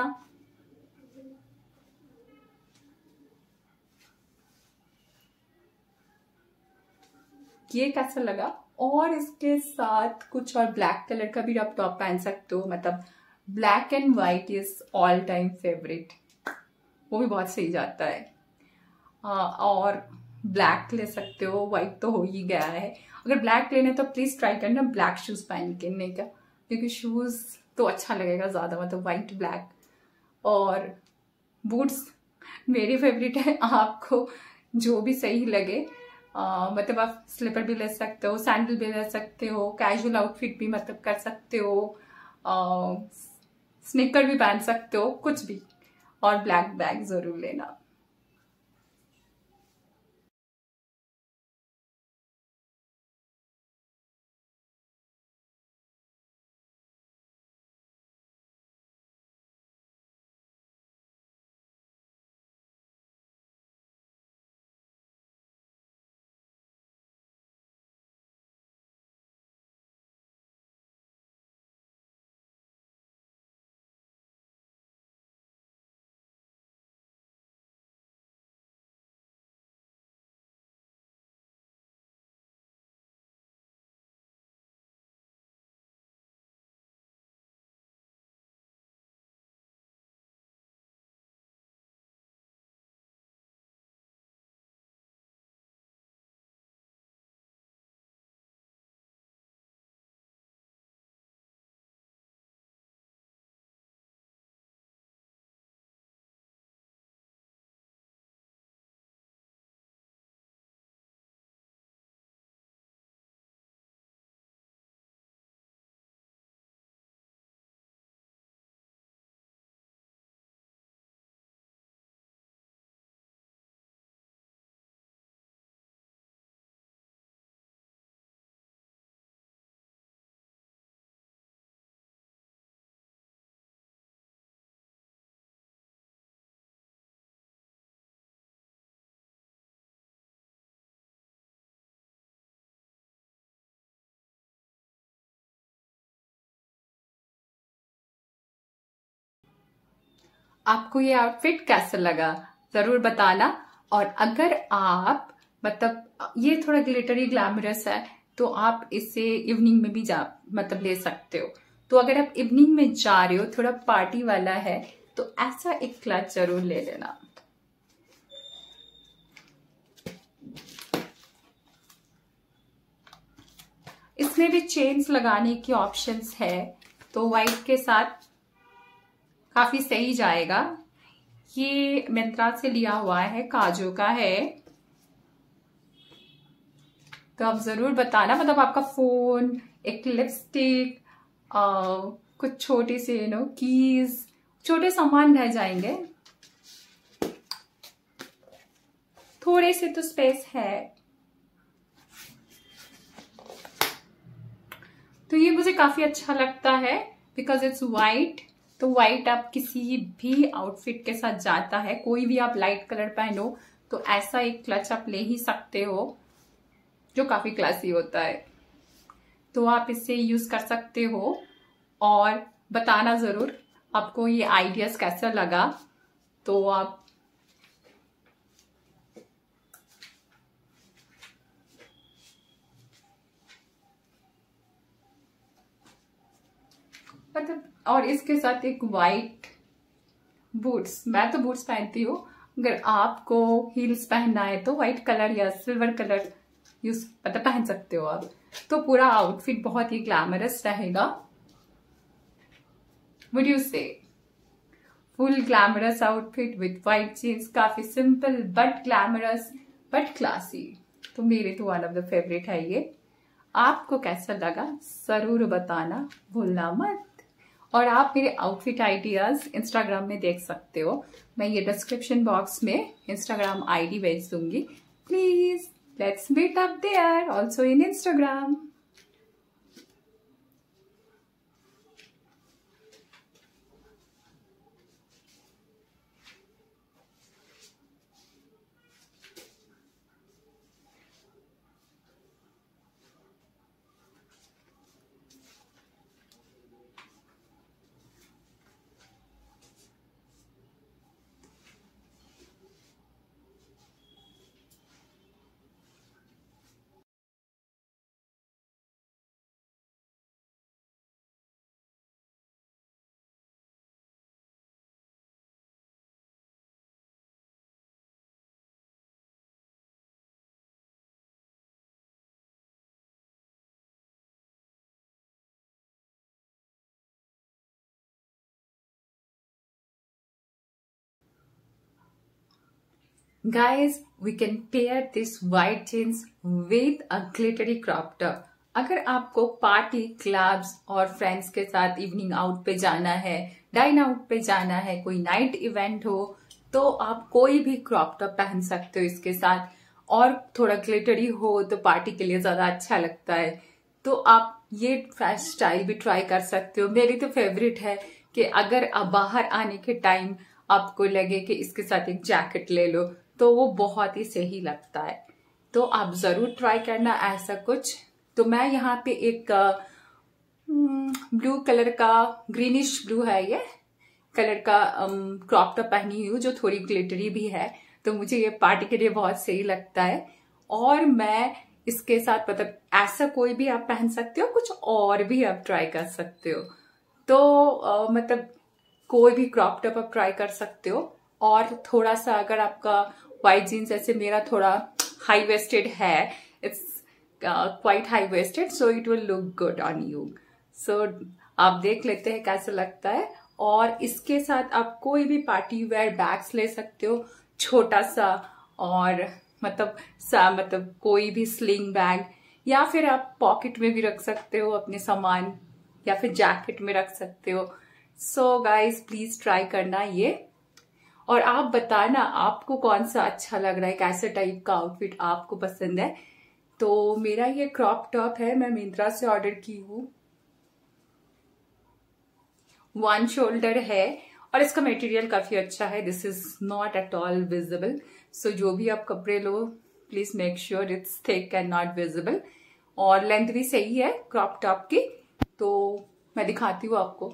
ये कैसा लगा। और इसके साथ कुछ और ब्लैक कलर का भी आप टॉप पहन सकते हो, मतलब black and white is all time favourite, वो भी बहुत सही जाता है। और ब्लैक ले सकते हो, व्हाइट तो हो ही गया है। अगर ब्लैक लेना है तो प्लीज ट्राई करना ब्लैक शूज पहन के, नहीं क्या, क्योंकि शूज तो अच्छा लगेगा ज्यादा, मतलब व्हाइट ब्लैक। और बूट्स मेरी फेवरेट है, आपको जो भी सही लगे। मतलब आप स्लीपर भी ले सकते हो, सैंडल भी ले सकते हो, कैजुअल आउटफिट भी मतलब कर सकते हो, स्नीकर भी पहन सकते हो, कुछ भी। और ब्लैक बैग जरूर लेना। आपको ये आउटफिट कैसा लगा जरूर बताना। और अगर आप मतलब ये थोड़ा ग्लिटरी ग्लैमरस है, तो आप इसे इवनिंग में भी जा मतलब ले सकते हो। तो अगर आप इवनिंग में जा रहे हो, थोड़ा पार्टी वाला है, तो ऐसा एक क्लच जरूर ले लेना। इसमें भी चेन्स लगाने की ऑप्शंस है, तो व्हाइट के साथ काफी सही जाएगा। ये मिंत्रा से लिया हुआ है, काजू का है। तो आप जरूर बताना, मतलब आपका फोन, एक लिपस्टिक, कुछ छोटे से कीज, छोटे सामान रह जाएंगे। थोड़े से तो स्पेस है। तो ये मुझे काफी अच्छा लगता है बिकॉज इट्स वाइट। तो वाइट आप किसी भी आउटफिट के साथ जाता है, कोई भी आप लाइट कलर पहनो तो ऐसा एक क्लच आप ले ही सकते हो जो काफी क्लासी होता है। तो आप इससे यूज कर सकते हो। और बताना जरूर आपको ये आइडियाज कैसा लगा। तो आप मतलब, और इसके साथ एक वाइट बूट्स, मैं तो बूट्स पहनती हूँ। अगर आपको हील्स पहनना है तो व्हाइट कलर या सिल्वर कलर यूज मतलब पहन सकते हो आप। तो पूरा आउटफिट बहुत ही ग्लैमरस रहेगा। Would you say full glamorous outfit with white jeans, काफी simple but glamorous but classy. तो मेरे तो वन ऑफ द फेवरेट है ये। आपको कैसा लगा जरूर बताना भूलना मत। और आप मेरे आउटफिट आइडियाज इंस्टाग्राम में देख सकते हो। मैं ये डिस्क्रिप्शन बॉक्स में इंस्टाग्राम आईडी भेज दूंगी। Please let's meet up there also in Instagram. Guys, we can pair this white jeans with a glittery crop top. अगर आपको पार्टी, क्लब्स और फ्रेंड्स के साथ इवनिंग आउट पे जाना है, डाइन आउट पे जाना है, कोई नाइट इवेंट हो, तो आप कोई भी क्रॉप टॉप पहन सकते हो इसके साथ। और थोड़ा ग्लिटरी हो तो पार्टी के लिए ज्यादा अच्छा लगता है। तो आप ये फैशन स्टाइल भी ट्राई कर सकते हो। मेरी तो फेवरेट है कि अगर आप बाहर आने के टाइम आपको लगे कि इसके साथ एक जैकेट ले लो, तो वो बहुत ही सही लगता है। तो आप जरूर ट्राई करना ऐसा कुछ। तो मैं यहाँ पे एक ब्लू कलर का, ग्रीनिश ब्लू है ये कलर का क्रॉप टॉप पहनी हूँ, जो थोड़ी ग्लिटरी भी है। तो मुझे ये पार्टी के लिए बहुत सही लगता है। और मैं इसके साथ मतलब ऐसा कोई भी आप पहन सकते हो, कुछ और भी आप ट्राई कर सकते हो। तो मतलब कोई भी क्रॉप टॉप आप ट्राई कर सकते हो। और थोड़ा सा अगर आपका वाइट जीन्स, ऐसे मेरा थोड़ा हाई वेस्टेड है, it's quite high waisted, so it will look good on you. सो आप देख लेते हैं कैसा लगता है। और इसके साथ आप कोई भी पार्टी वेयर बैग्स ले सकते हो, छोटा सा, और मतलब कोई भी स्लिंग बैग, या फिर आप पॉकेट में भी रख सकते हो अपने सामान, या फिर जैकेट में रख सकते हो। सो गाइज प्लीज ट्राई करना ये। और आप बताना आपको कौन सा अच्छा लग रहा है, कैसे टाइप का आउटफिट आपको पसंद है। तो मेरा ये क्रॉप टॉप है, मैं मिंत्रा से ऑर्डर की हूँ। 1 शोल्डर है और इसका मटेरियल काफी अच्छा है। This is not at all visible. So जो भी आप कपड़े लो, please make sure it's thick and not visible. और लेंथ भी सही है क्रॉप टॉप की। तो मैं दिखाती हूँ आपको।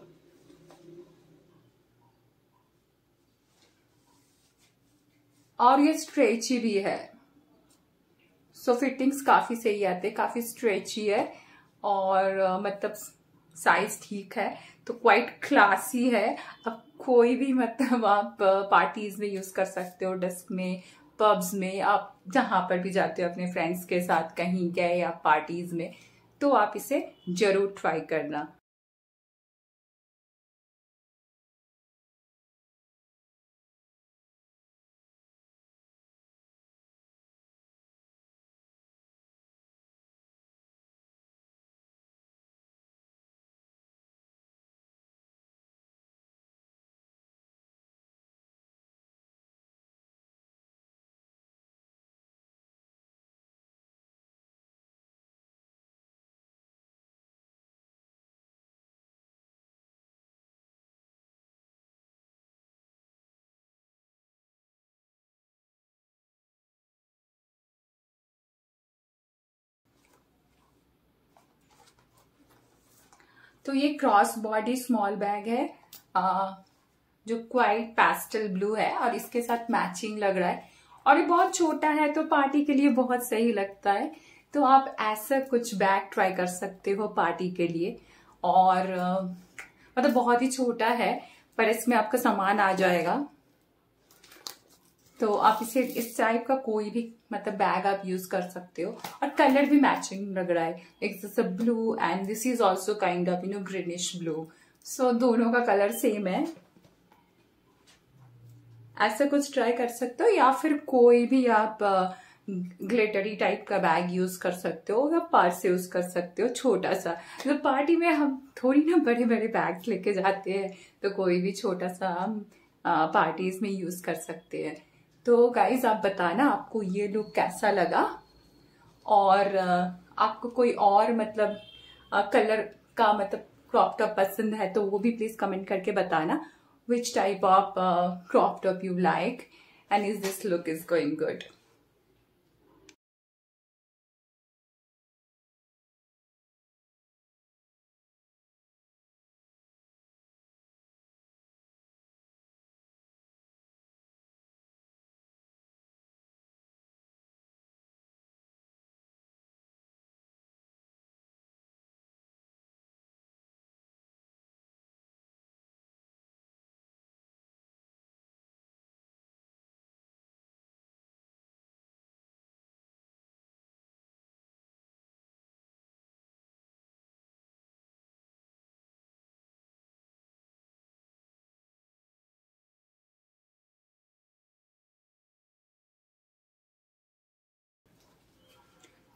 और ये स्ट्रेची भी है, सो फिटिंग्स काफी सही आते हैं, काफी स्ट्रेची है। और मतलब साइज ठीक है, तो क्वाइट क्लासी है। अब कोई भी मतलब आप पार्टीज में यूज कर सकते हो, डेस्क में, पब्स में, आप जहां पर भी जाते हो अपने फ्रेंड्स के साथ कहीं गए या पार्टीज में, तो आप इसे जरूर ट्राई करना। तो ये क्रॉस बॉडी स्मॉल बैग है, जो क्वाइट पेस्टल ब्लू है और इसके साथ मैचिंग लग रहा है। और ये बहुत छोटा है, तो पार्टी के लिए बहुत सही लगता है। तो आप ऐसा कुछ बैग ट्राई कर सकते हो पार्टी के लिए। और मतलब बहुत ही छोटा है, पर इसमें आपका सामान आ जाएगा। तो आप इसे इस टाइप का कोई भी मतलब बैग आप यूज कर सकते हो। और कलर भी मैचिंग लग रहा है, it's blue and this is also kind of greenish blue. So दोनों का कलर सेम है। ऐसा कुछ ट्राई कर सकते हो, या फिर कोई भी आप ग्लिटरी टाइप का बैग यूज कर सकते हो, या पर्स यूज कर सकते हो छोटा सा। तो पार्टी में हम थोड़ी ना बड़े बड़े बैग्स लेके जाते हैं, तो कोई भी छोटा सा हम पार्टीज में यूज कर सकते हैं। तो गाइज आप बताना आपको ये लुक कैसा लगा। और आपको कोई और मतलब कलर का मतलब क्रॉप टॉप पसंद है, तो वो भी प्लीज कमेंट करके बताना। Which type of crop top you like, and is this look is going good?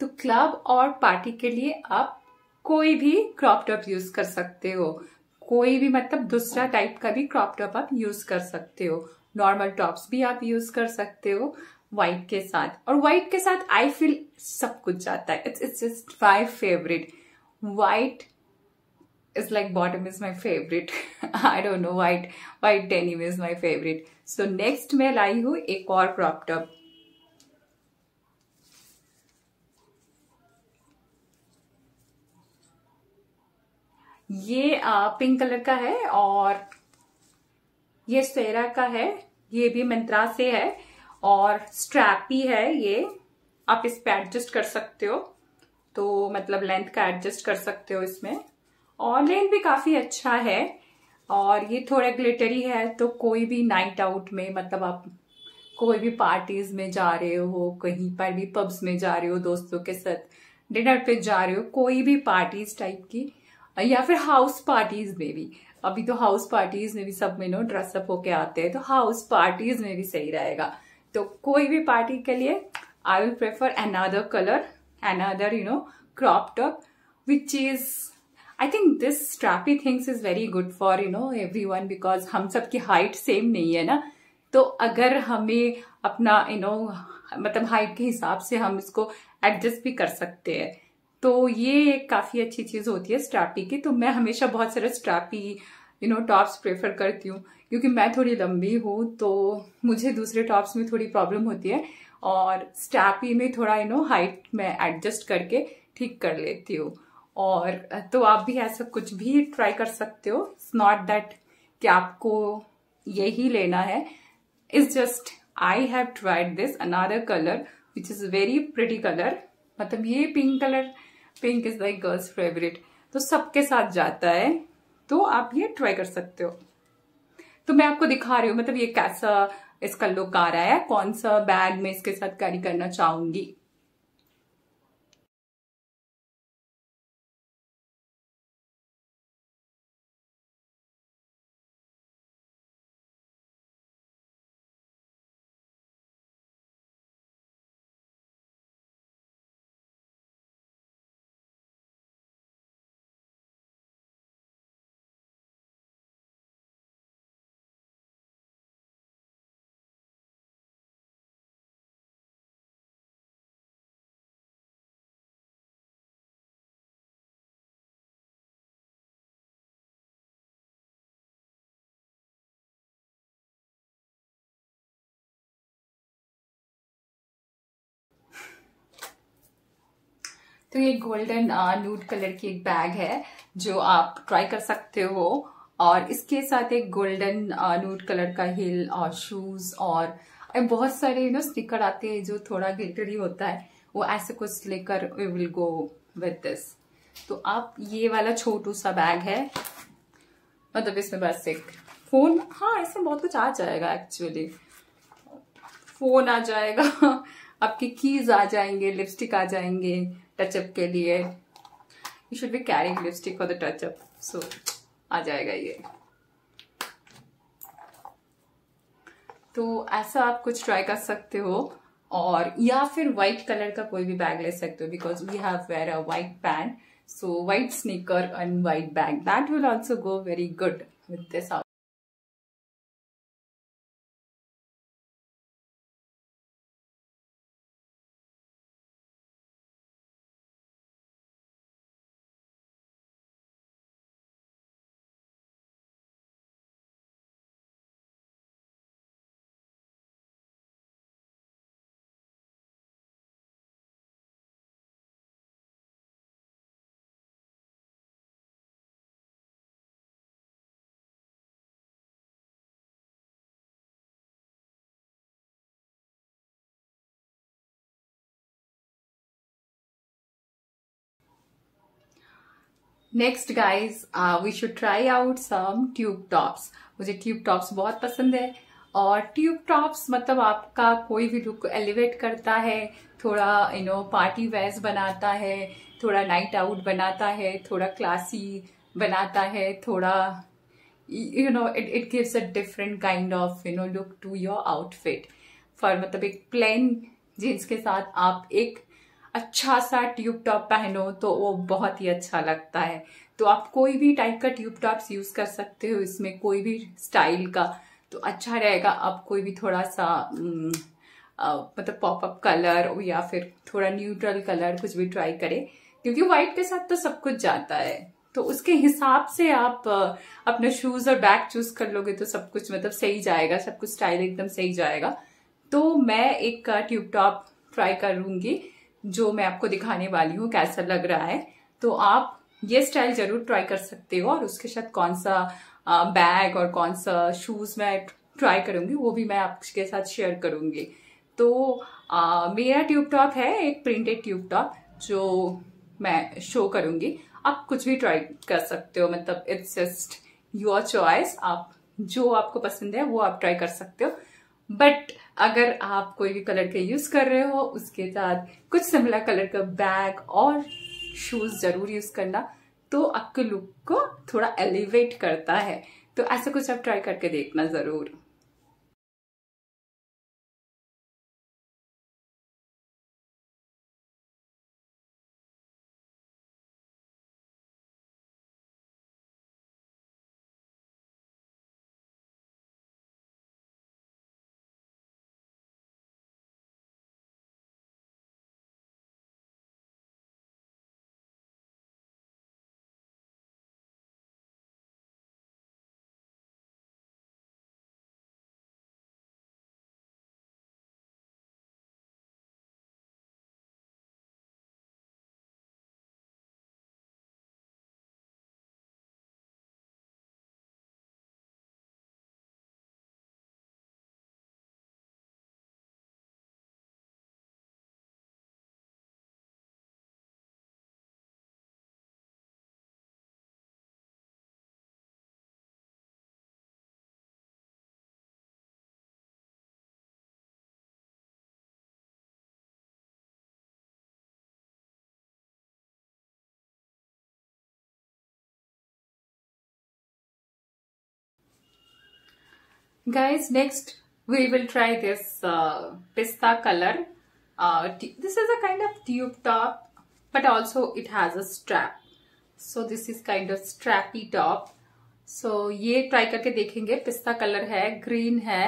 तो क्लब और पार्टी के लिए आप कोई भी क्रॉप टॉप यूज कर सकते हो, कोई भी मतलब दूसरा टाइप का भी क्रॉप टॉप आप यूज कर सकते हो, नॉर्मल टॉप्स भी आप यूज कर सकते हो व्हाइट के साथ। और व्हाइट के साथ आई फील सब कुछ जाता है। It's just my favourite. White is like bottom is my favorite. I don't know, white denim is my favorite. So next मैं लाई हूँ एक और क्रॉप टॉप। ये पिंक कलर का है और ये सेरा का है, ये भी मिंत्रा से है और स्ट्रैपी है। ये आप इस पे एडजस्ट कर सकते हो, तो मतलब लेंथ का एडजस्ट कर सकते हो इसमें, और लेंथ भी काफी अच्छा है। और ये थोड़ा ग्लिटरी है, तो कोई भी नाइट आउट में, मतलब आप कोई भी पार्टीज में जा रहे हो, कहीं पर भी पब्स में जा रहे हो, दोस्तों के साथ डिनर पे जा रहे हो, कोई भी पार्टीज टाइप की, या फिर हाउस पार्टीज में भी, अभी तो हाउस पार्टीज में भी सब में ड्रेसअप होके आते हैं, तो हाउस पार्टीज में भी सही रहेगा। तो कोई भी पार्टी के लिए I will prefer another colour, another crop top, which is I think this strappy things is very good for everyone, because हम सबकी हाइट सेम नहीं है ना, तो अगर हमें अपना मतलब हाइट के हिसाब से हम इसको एडजस्ट भी कर सकते हैं, तो ये काफी अच्छी चीज होती है स्ट्रैपी की। तो मैं हमेशा बहुत सारे स्ट्रैपी टॉप्स प्रेफर करती हूँ, क्योंकि मैं थोड़ी लंबी हूँ, तो मुझे दूसरे टॉप्स में थोड़ी प्रॉब्लम होती है, और स्ट्रैपी में थोड़ा हाइट में एडजस्ट करके ठीक कर लेती हूँ। और तो आप भी ऐसा कुछ भी ट्राई कर सकते हो। इट्स नॉट दैट कि आपको यही लेना है, it's just I have tried this another colour which is very pretty colour. मतलब ये pink colour, pink is like girls favourite, तो सबके साथ जाता है, तो आप ये ट्राई कर सकते हो। तो मैं आपको दिखा रही हूँ मतलब ये कैसा इसका लुक आ रहा है, कौन सा बैग में इसके साथ कैरी करना चाहूंगी। तो ये गोल्डन न्यूड कलर की एक बैग है जो आप ट्राई कर सकते हो, और इसके साथ एक गोल्डन न्यूड कलर का हिल और शूज, और बहुत सारे स्टिकर आते हैं जो थोड़ा ग्लिटरी होता है, वो ऐसे कुछ लेकर we will go with this. तो आप ये वाला छोटू सा बैग है, मतलब इसमें बस एक फोन, हाँ इसमें बहुत कुछ आ जाएगा एक्चुअली, फोन आ जाएगा आपकी कीज आ जाएंगे, लिपस्टिक आ जाएंगे टचअप के लिए, you should be carrying lipstick for the touch up, so आ जाएगा ये। तो ऐसा आप कुछ ट्राई कर सकते हो, और या फिर व्हाइट कलर का कोई भी बैग ले सकते हो, because we have wear a white pant, so white sneaker and white bag, that will also go very good with this. Next guys we should try out some tube tops. मुझे tube tops बहुत पसंद है, और tube tops मतलब आपका कोई भी look elevate करता है, थोड़ा पार्टी वेयर्स बनाता है, थोड़ा नाइट आउट बनाता है, थोड़ा क्लासी बनाता है, थोड़ा it gives a different kind of look to your outfit। For मतलब एक प्लेन जीन्स के साथ आप एक अच्छा सा ट्यूब टॉप पहनो तो वो बहुत ही अच्छा लगता है। तो आप कोई भी टाइप का ट्यूब टॉप्स यूज कर सकते हो, इसमें कोई भी स्टाइल का तो अच्छा रहेगा। आप कोई भी थोड़ा सा मतलब पॉपअप कलर या फिर थोड़ा न्यूट्रल कलर कुछ भी ट्राई करें, क्योंकि व्हाइट के साथ तो सब कुछ जाता है। तो उसके हिसाब से आप अपने शूज और बैग चूज कर लोगे तो सब कुछ मतलब सही जाएगा, सब कुछ स्टाइल एकदम सही जाएगा। तो मैं एक ट्यूब टॉप ट्राई करूंगी जो मैं आपको दिखाने वाली हूँ कैसा लग रहा है। तो आप ये स्टाइल जरूर ट्राई कर सकते हो, और उसके साथ कौन सा बैग और कौन सा शूज मैं ट्राई करूंगी वो भी मैं आपके साथ शेयर करूंगी। तो मेरा ट्यूब टॉप है एक प्रिंटेड ट्यूब टॉप जो मैं शो करूंगी। आप कुछ भी ट्राई कर सकते हो, मतलब इट्स जस्ट योर चॉइस। आप जो आपको पसंद है वो आप ट्राई कर सकते हो। बट अगर आप कोई भी कलर के यूज कर रहे हो उसके साथ कुछ सिमिलर कलर का बैग और शूज जरूर यूज करना, तो आपके लुक को थोड़ा एलिवेट करता है। तो ऐसा कुछ आप ट्राई करके देखना जरूर। Guys, next we will try this pista color. This is a kind of tube top, but also it has a strap. So this is kind of strappy top. So ये ट्राई करके देखेंगे। पिस्ता colour है, green है,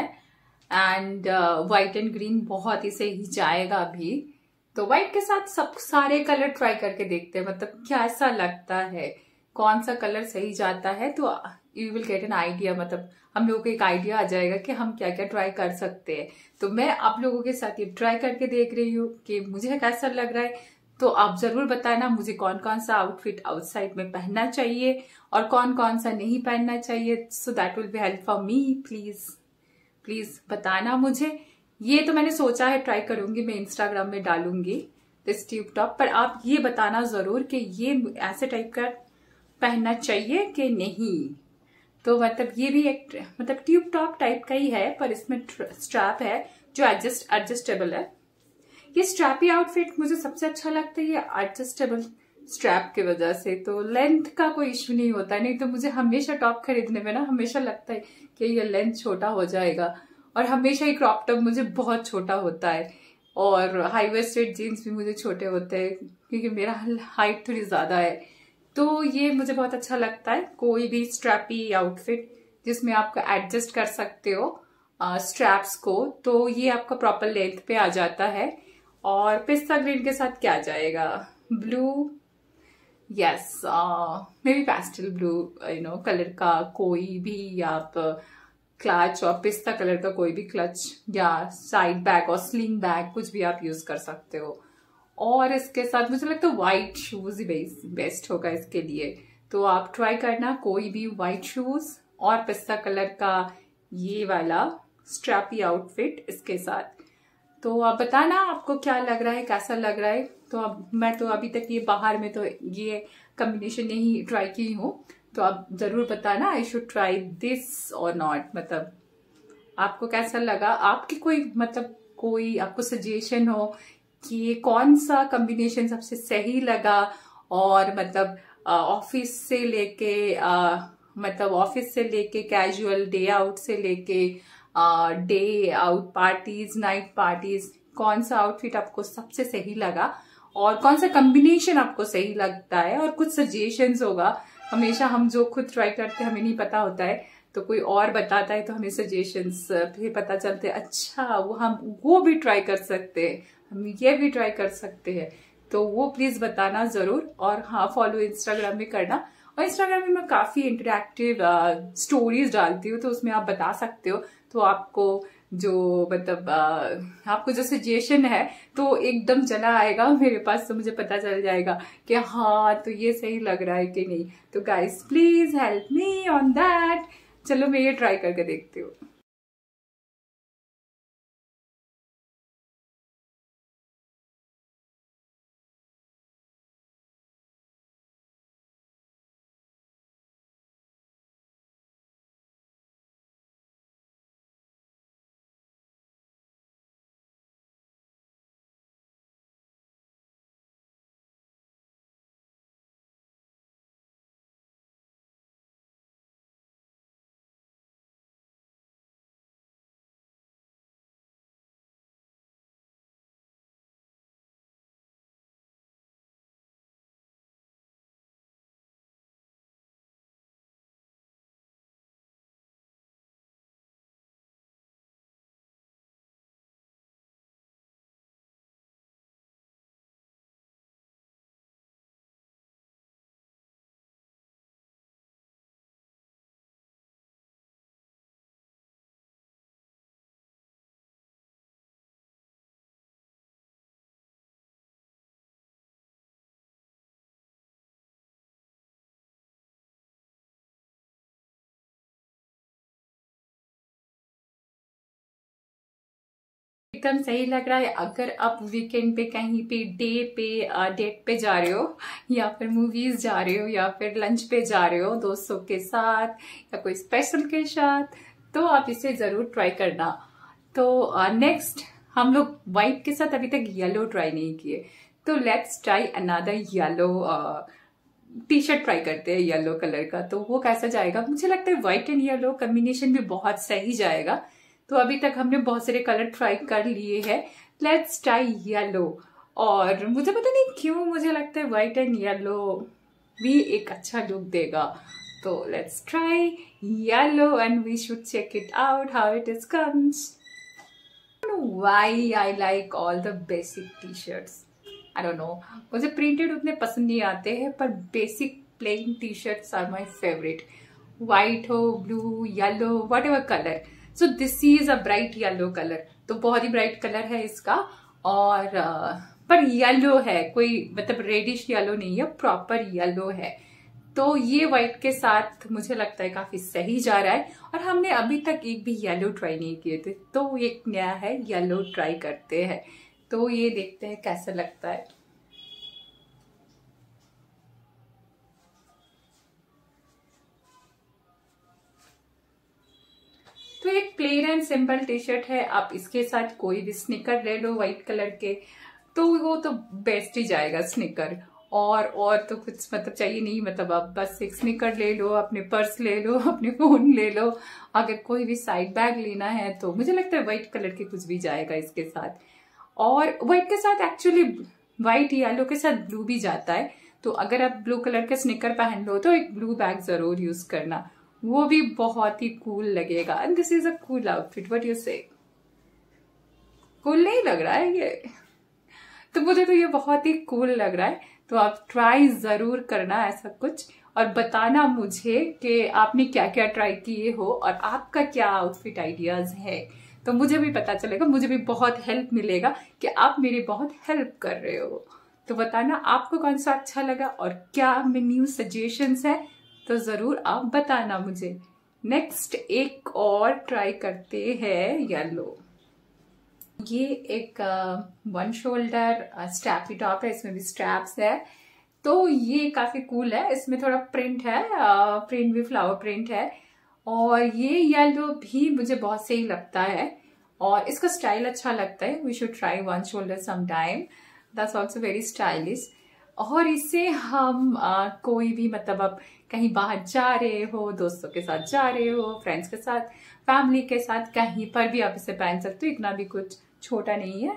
and white and green बहुत ही सही जाएगा अभी। तो व्हाइट के साथ सब सारे कलर ट्राई करके देखते हैं, मतलब कैसा लगता है, कौन सा कलर सही जाता है। तो you will get an idea, मतलब हम लोगों को एक आइडिया आ जाएगा कि हम क्या क्या ट्राई कर सकते हैं। तो मैं आप लोगों के साथ ये ट्राई करके देख रही हूँ कि मुझे कैसा लग रहा है। तो आप जरूर बताना मुझे कौन कौन सा आउटफिट आउटसाइड में पहनना चाहिए और कौन कौन सा नहीं पहनना चाहिए। So that will be help for me. Please please बताना मुझे। ये तो मैंने सोचा है ट्राई करूंगी, मैं इंस्टाग्राम में डालूंगी दिस ट्यूब टॉप, पर आप ये बताना जरूर कि ये ऐसे टाइप का पहनना चाहिए कि नहीं। तो मतलब ये भी एक मतलब ट्यूब टॉप टाइप का ही है, पर इसमें स्ट्रैप है जो एडजस्टेबल है। ये स्ट्रैपी आउटफिट मुझे सबसे अच्छा लगता है ये एडजस्टेबल स्ट्रैप की वजह से। तो लेंथ का कोई इश्यू नहीं होता, नहीं तो मुझे हमेशा टॉप खरीदने में ना हमेशा लगता है कि ये लेंथ छोटा हो जाएगा, और हमेशा ही क्रॉप टॉप मुझे बहुत छोटा होता है, और हाई वेस्टेड जीन्स भी मुझे छोटे होते हैं क्योंकि मेरा हाइट थोड़ी ज्यादा है। तो ये मुझे बहुत अच्छा लगता है, कोई भी स्ट्रैपी आउटफिट जिसमें आप एडजस्ट कर सकते हो स्ट्रैप्स को, तो ये आपका प्रॉपर लेंथ पे आ जाता है। और पिस्ता ग्रीन के साथ क्या जाएगा, blue, yes maybe pastel blue colour का कोई भी आप क्लच, और पिस्ता कलर का कोई भी क्लच या साइड बैग और स्लिंग बैग कुछ भी आप यूज कर सकते हो। और इसके साथ मुझे लगता है व्हाइट शूज ही बेस्ट होगा इसके लिए। तो आप ट्राई करना कोई भी व्हाइट शूज और पिस्ता कलर का ये वाला स्ट्रैपी आउटफिट इसके साथ। तो आप बताना आपको क्या लग रहा है, कैसा लग रहा है। तो अब मैं तो अभी तक ये बाहर में तो ये कॉम्बिनेशन नहीं ट्राई की हूँ, तो आप जरूर बताना आई शुड ट्राई दिस और नॉट, मतलब आपको कैसा लगा। आपकी कोई मतलब कोई आपको सजेशन हो कि कौन सा कॉम्बिनेशन सबसे सही लगा, और मतलब ऑफिस से लेके मतलब ऑफिस से लेके कैजुअल डे आउट से लेके day out parties, night parties, कौन सा आउटफिट आपको सबसे सही लगा। और कौन सा कॉम्बिनेशन आपको सही लगता है, और कुछ सजेशंस होगा। हमेशा हम जो खुद ट्राई करते हैं हमें नहीं पता होता है, तो कोई और बताता है तो हमें सजेशंस फिर पता चलते हैं, अच्छा वो हम वो भी ट्राई कर सकते हैं, हम ये भी ट्राई कर सकते हैं। तो वो प्लीज बताना जरूर। और हाँ, फॉलो इंस्टाग्राम में करना। और इंस्टाग्राम में मैं काफी इंटरेक्टिव स्टोरीज डालती हूँ, तो उसमें आप बता सकते हो। तो आपको जो मतलब आपको जो सजेशन है तो एकदम चला आएगा मेरे पास, तो मुझे पता चल जाएगा कि हाँ तो ये सही लग रहा है कि नहीं। तो guys please help me on that. चलो मैं ये ट्राई करके देखती हूँ। एकदम सही लग रहा है। अगर आप वीकेंड पे कहीं पे डेट पे जा रहे हो, या फिर मूवीज जा रहे हो, या फिर लंच पे जा रहे हो दोस्तों के साथ या कोई स्पेशल के साथ, तो आप इसे जरूर ट्राई करना। तो नेक्स्ट हम लोग व्हाइट के साथ अभी तक येलो ट्राई नहीं किए, तो let's try another yellow T shirt try करते हैं येलो कलर का। तो वो कैसा जाएगा, मुझे लगता है व्हाइट एंड येलो कॉम्बिनेशन भी बहुत सही जाएगा। तो अभी तक हमने बहुत सारे कलर ट्राई कर लिए हैं, लेट्स ट्राई येलो। और मुझे पता नहीं क्यों मुझे लगता है व्हाइट एंड येलो भी एक अच्छा लुक देगा। तो let's try yellow and we should check it out how it is comes. Why I like all the basic t-shirts. I don't know. मुझे प्रिंटेड उतने पसंद नहीं आते हैं, पर basic plain T shirts are my favourite. White हो, blue, yellow, whatever colour. So this is a bright yellow colour, तो बहुत ही ब्राइट कलर है इसका। और पर येलो है, कोई मतलब रेडिश येलो नहीं है, प्रॉपर येलो है। तो ये व्हाइट के साथ मुझे लगता है काफी सही जा रहा है। और हमने अभी तक एक भी येलो ट्राई नहीं किए थे, तो एक नया है, येलो ट्राई करते हैं। तो ये देखते हैं कैसा लगता है। तो एक plain and simple T shirt है, आप इसके साथ कोई भी स्निकर ले लो व्हाइट कलर के, तो वो तो बेस्ट ही जाएगा स्निकर। और तो कुछ मतलब चाहिए नहीं, मतलब आप बस एक स्निकर ले लो, अपने पर्स ले लो, अपने फोन ले लो। अगर कोई भी साइड बैग लेना है तो मुझे लगता है व्हाइट कलर के कुछ भी जाएगा इसके साथ। और व्हाइट के साथ एक्चुअली व्हाइट येलो के साथ ब्लू भी जाता है, तो अगर आप ब्लू कलर के स्निकर पहन लो तो एक ब्लू बैग जरूर यूज करना, वो भी बहुत ही कूल लगेगा। And this is a cool outfit, what you say? Cool नहीं लग रहा है ये? तो मुझे तो ये बहुत ही कूल लग रहा है। तो आप ट्राई जरूर करना ऐसा कुछ, और बताना मुझे कि आपने क्या क्या ट्राई किए हो और आपका क्या आउटफिट आइडियाज है। तो मुझे भी पता चलेगा, मुझे भी बहुत हेल्प मिलेगा कि आप मेरी बहुत हेल्प कर रहे हो। तो बताना आपको कौन सा अच्छा लगा और क्या में न्यू सजेशंस है, तो जरूर आप बताना मुझे। नेक्स्ट एक और ट्राई करते हैं येलो। ये एक वन शोल्डर स्ट्रैपी टॉप है, इसमें भी स्ट्रैप्स है। तो ये काफी कूल है, इसमें थोड़ा प्रिंट है, प्रिंट भी फ्लावर प्रिंट है। और ये येलो भी मुझे बहुत सही लगता है, और इसका स्टाइल अच्छा लगता है। We should try one shoulder some time, that's also very stylish. और इससे हम कोई भी मतलब आप कहीं बाहर जा रहे हो, दोस्तों के साथ जा रहे हो, फ्रेंड्स के साथ, फैमिली के साथ, कहीं पर भी आप इसे पहन सकते हो, इतना भी कुछ छोटा नहीं है।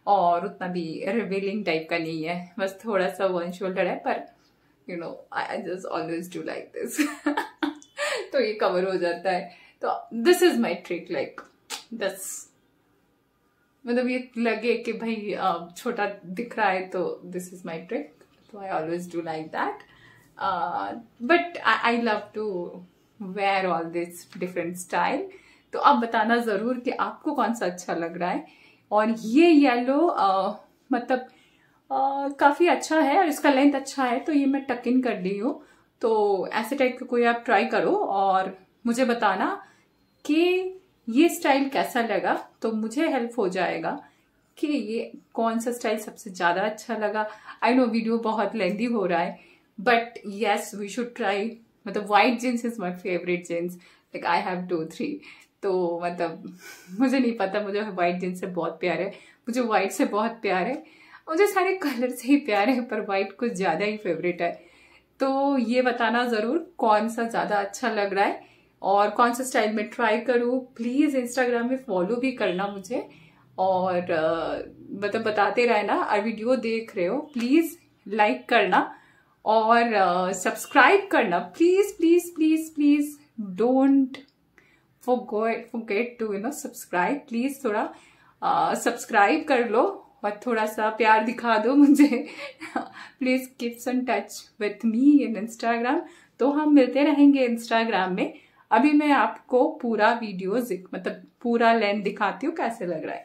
और उतना भी रिवीलिंग टाइप का नहीं है, बस थोड़ा सा वन शोल्डर है, पर you know I just always do like this तो ये कवर हो जाता है। तो this is my trick, like this, मतलब ये लगे कि भाई छोटा दिख रहा है, तो दिस इज माई ट्रिक। तो I always do like that, but I love to wear all this different style. तो आप बताना जरूर कि आपको कौन सा अच्छा लग रहा है। और ये येलो मतलब काफी अच्छा है और इसका लेंथ अच्छा है, तो ये मैं टक इन कर दी हूँ। तो ऐसे टाइप का कोई आप ट्राई करो और मुझे बताना कि ये स्टाइल कैसा लगा, तो मुझे हेल्प हो जाएगा कि ये कौन सा स्टाइल सबसे ज्यादा अच्छा लगा। आई नो वीडियो बहुत लेंथी हो रहा है, but yes we should try. मतलब white jeans is my favourite jeans, like I have 2-3। तो मतलब मुझे नहीं पता, मुझे व्हाइट जीन्स से बहुत प्यार है, मुझे व्हाइट से बहुत प्यार है, मुझे सारे कलर से ही प्यार है, पर व्हाइट कुछ ज्यादा ही फेवरेट है। तो ये बताना जरूर कौन सा ज्यादा अच्छा लग रहा है और कौन सा स्टाइल में ट्राई करूँ। प्लीज इंस्टाग्राम में फॉलो भी करना मुझे, और मतलब बताते रहना। और वीडियो देख रहे हो प्लीज लाइक करना और सब्सक्राइब करना, please please please please don't forget to subscribe. Please थोड़ा सब्सक्राइब कर लो और थोड़ा सा प्यार दिखा दो मुझे please keeps in touch with me in Instagram. तो हम मिलते रहेंगे इंस्टाग्राम में। अभी मैं आपको पूरा वीडियो मतलब पूरा लेंथ दिखाती हूँ कैसे लग रहा है।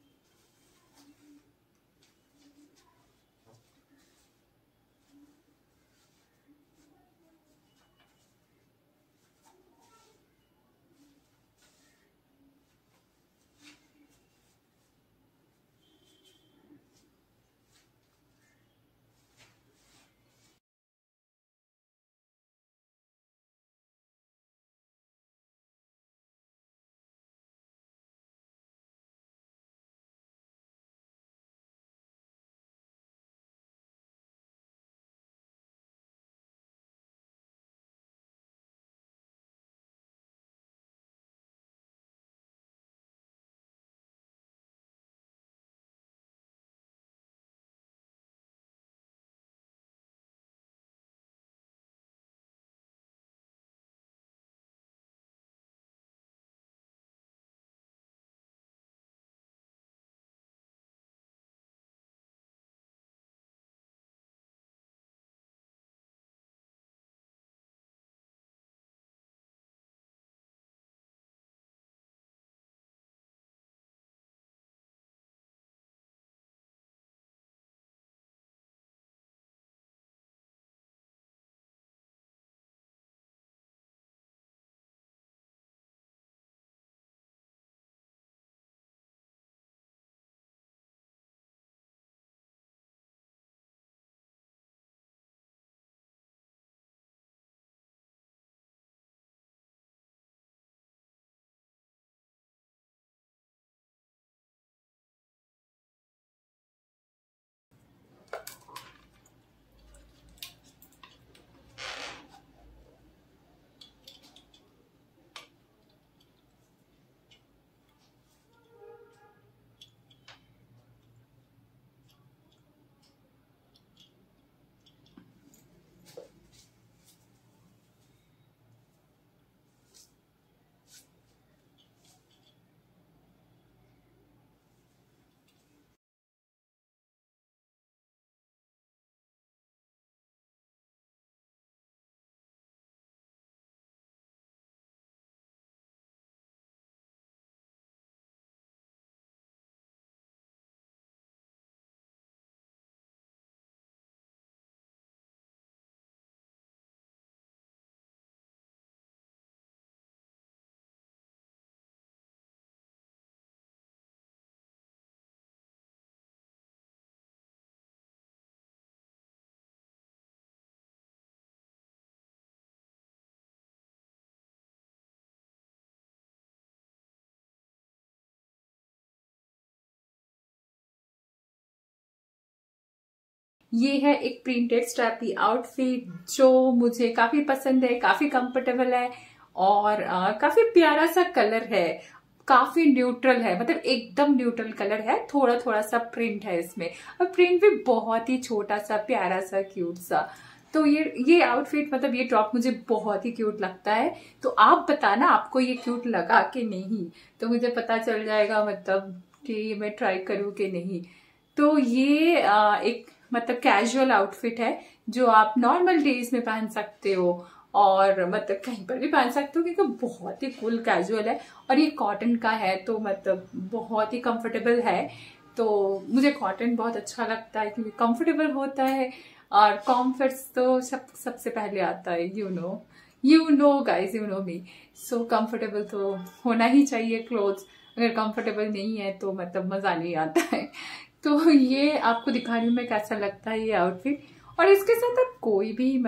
ये है एक प्रिंटेड स्ट्रैपी आउटफिट जो मुझे काफी पसंद है, काफी कंफर्टेबल है और काफी प्यारा सा कलर है। काफी न्यूट्रल है, मतलब एकदम न्यूट्रल कलर है, थोड़ा थोड़ा सा प्रिंट है इसमें, और प्रिंट भी बहुत ही छोटा सा प्यारा सा क्यूट सा। तो ये आउटफिट, मतलब ये टॉप मुझे बहुत ही क्यूट लगता है। तो आप बताना आपको ये क्यूट लगा कि नहीं, तो मुझे पता चल जाएगा मतलब कि मैं ट्राई करूँ कि नहीं। तो ये एक मतलब कैजुअल आउटफिट है जो आप नॉर्मल डेज में पहन सकते हो, और मतलब कहीं पर भी पहन सकते हो, क्योंकि बहुत ही कूल कैजुअल है, और ये कॉटन का है तो मतलब बहुत ही कंफर्टेबल है। तो मुझे कॉटन बहुत अच्छा लगता है क्योंकि कंफर्टेबल होता है, और कॉम्फर्ट्स तो सबसे पहले आता है, you know guys, you know me. So comfortable तो होना ही चाहिए क्लोथ्स, अगर कंफर्टेबल नहीं है तो मतलब मजा नहीं आता है। तो ये आपको दिखा रही हूँ मैं कैसा लगता है ये आउटफिट, और इसके साथ आप कोई भी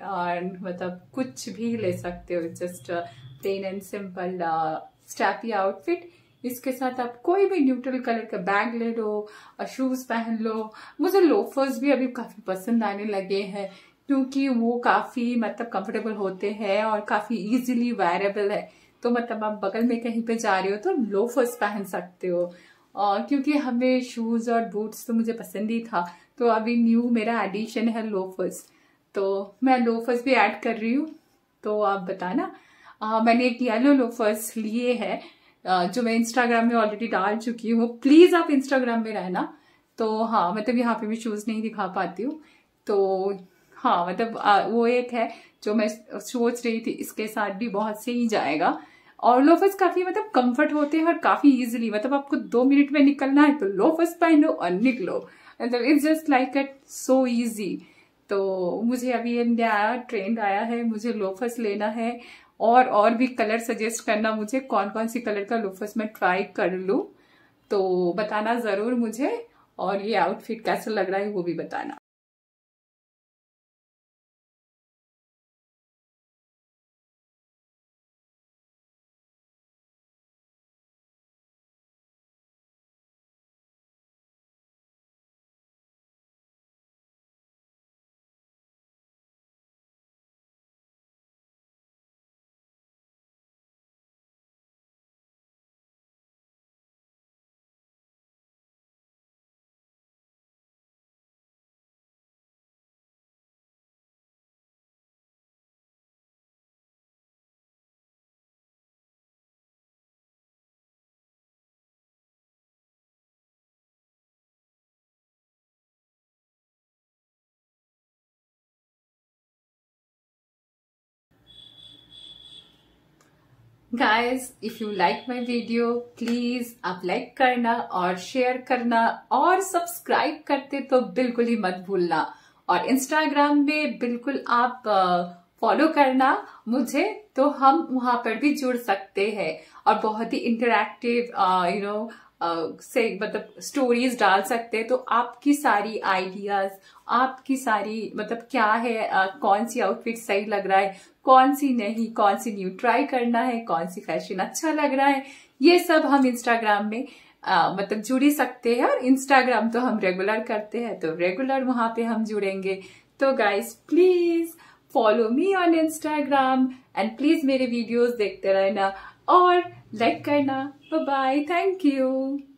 मतलब कुछ भी ले सकते हो, just plain and simple strappy outfit. इसके साथ आप कोई भी न्यूट्रल कलर का बैग ले लो और शूज पहन लो। मुझे लोफर्स भी अभी काफी पसंद आने लगे हैं, क्योंकि वो काफी मतलब कंफर्टेबल होते हैं और काफी इजीली वेयरेबल है। तो मतलब आप बगल में कहीं पे जा रहे हो तो लोफर्स पहन सकते हो, और क्योंकि हमें शूज और बूट्स तो मुझे पसंद ही था, तो अभी न्यू मेरा एडिशन है लोफर्स, तो मैं लोफर्स भी ऐड कर रही हूँ। तो आप बताना, मैंने एक येलो लोफर्स लिए हैं जो मैं इंस्टाग्राम में ऑलरेडी डाल चुकी हूँ। प्लीज आप इंस्टाग्राम में रहना। तो हाँ, मतलब यहाँ पे भी शूज नहीं दिखा पाती हूँ, तो हाँ मतलब वो एक है जो मैं सोच रही थी, इसके साथ भी बहुत सही जाएगा। और लोफर्स काफी मतलब कंफर्ट होते हैं और काफी इजीली, मतलब आपको 2 मिनट में निकलना है तो लोफर्स पहनो और निकलो, मतलब it's just like it so easy. तो मुझे अभी ये नया ट्रेंड आया है, मुझे लोफर्स लेना है, और भी कलर सजेस्ट करना मुझे, कौन कौन सी कलर का लोफर्स मैं ट्राई कर लूं, तो बताना जरूर मुझे। और ये आउटफिट कैसा लग रहा है वो भी बताना। Guys, if you like my video please आप लाइक करना और शेयर करना, और सब्सक्राइब करते तो बिल्कुल ही मत भूलना, और इंस्टाग्राम में बिल्कुल आप फॉलो करना मुझे, तो हम वहां पर भी जुड़ सकते हैं, और बहुत ही इंटरैक्टिव से मतलब स्टोरीज डाल सकते हैं। तो आपकी सारी आइडियाज, आपकी सारी मतलब क्या है, कौन सी आउटफिट सही लग रहा है, कौन सी नहीं, कौन सी न्यू ट्राई करना है, कौन सी फैशन अच्छा लग रहा है, ये सब हम इंस्टाग्राम में मतलब जुड़ ही सकते हैं। और इंस्टाग्राम तो हम रेगुलर करते हैं, तो रेगुलर वहां पे हम जुड़ेंगे। तो guys please follow me on Instagram, and please मेरे वीडियोस देखते रहना और लाइक करना। Bye bye, thank you.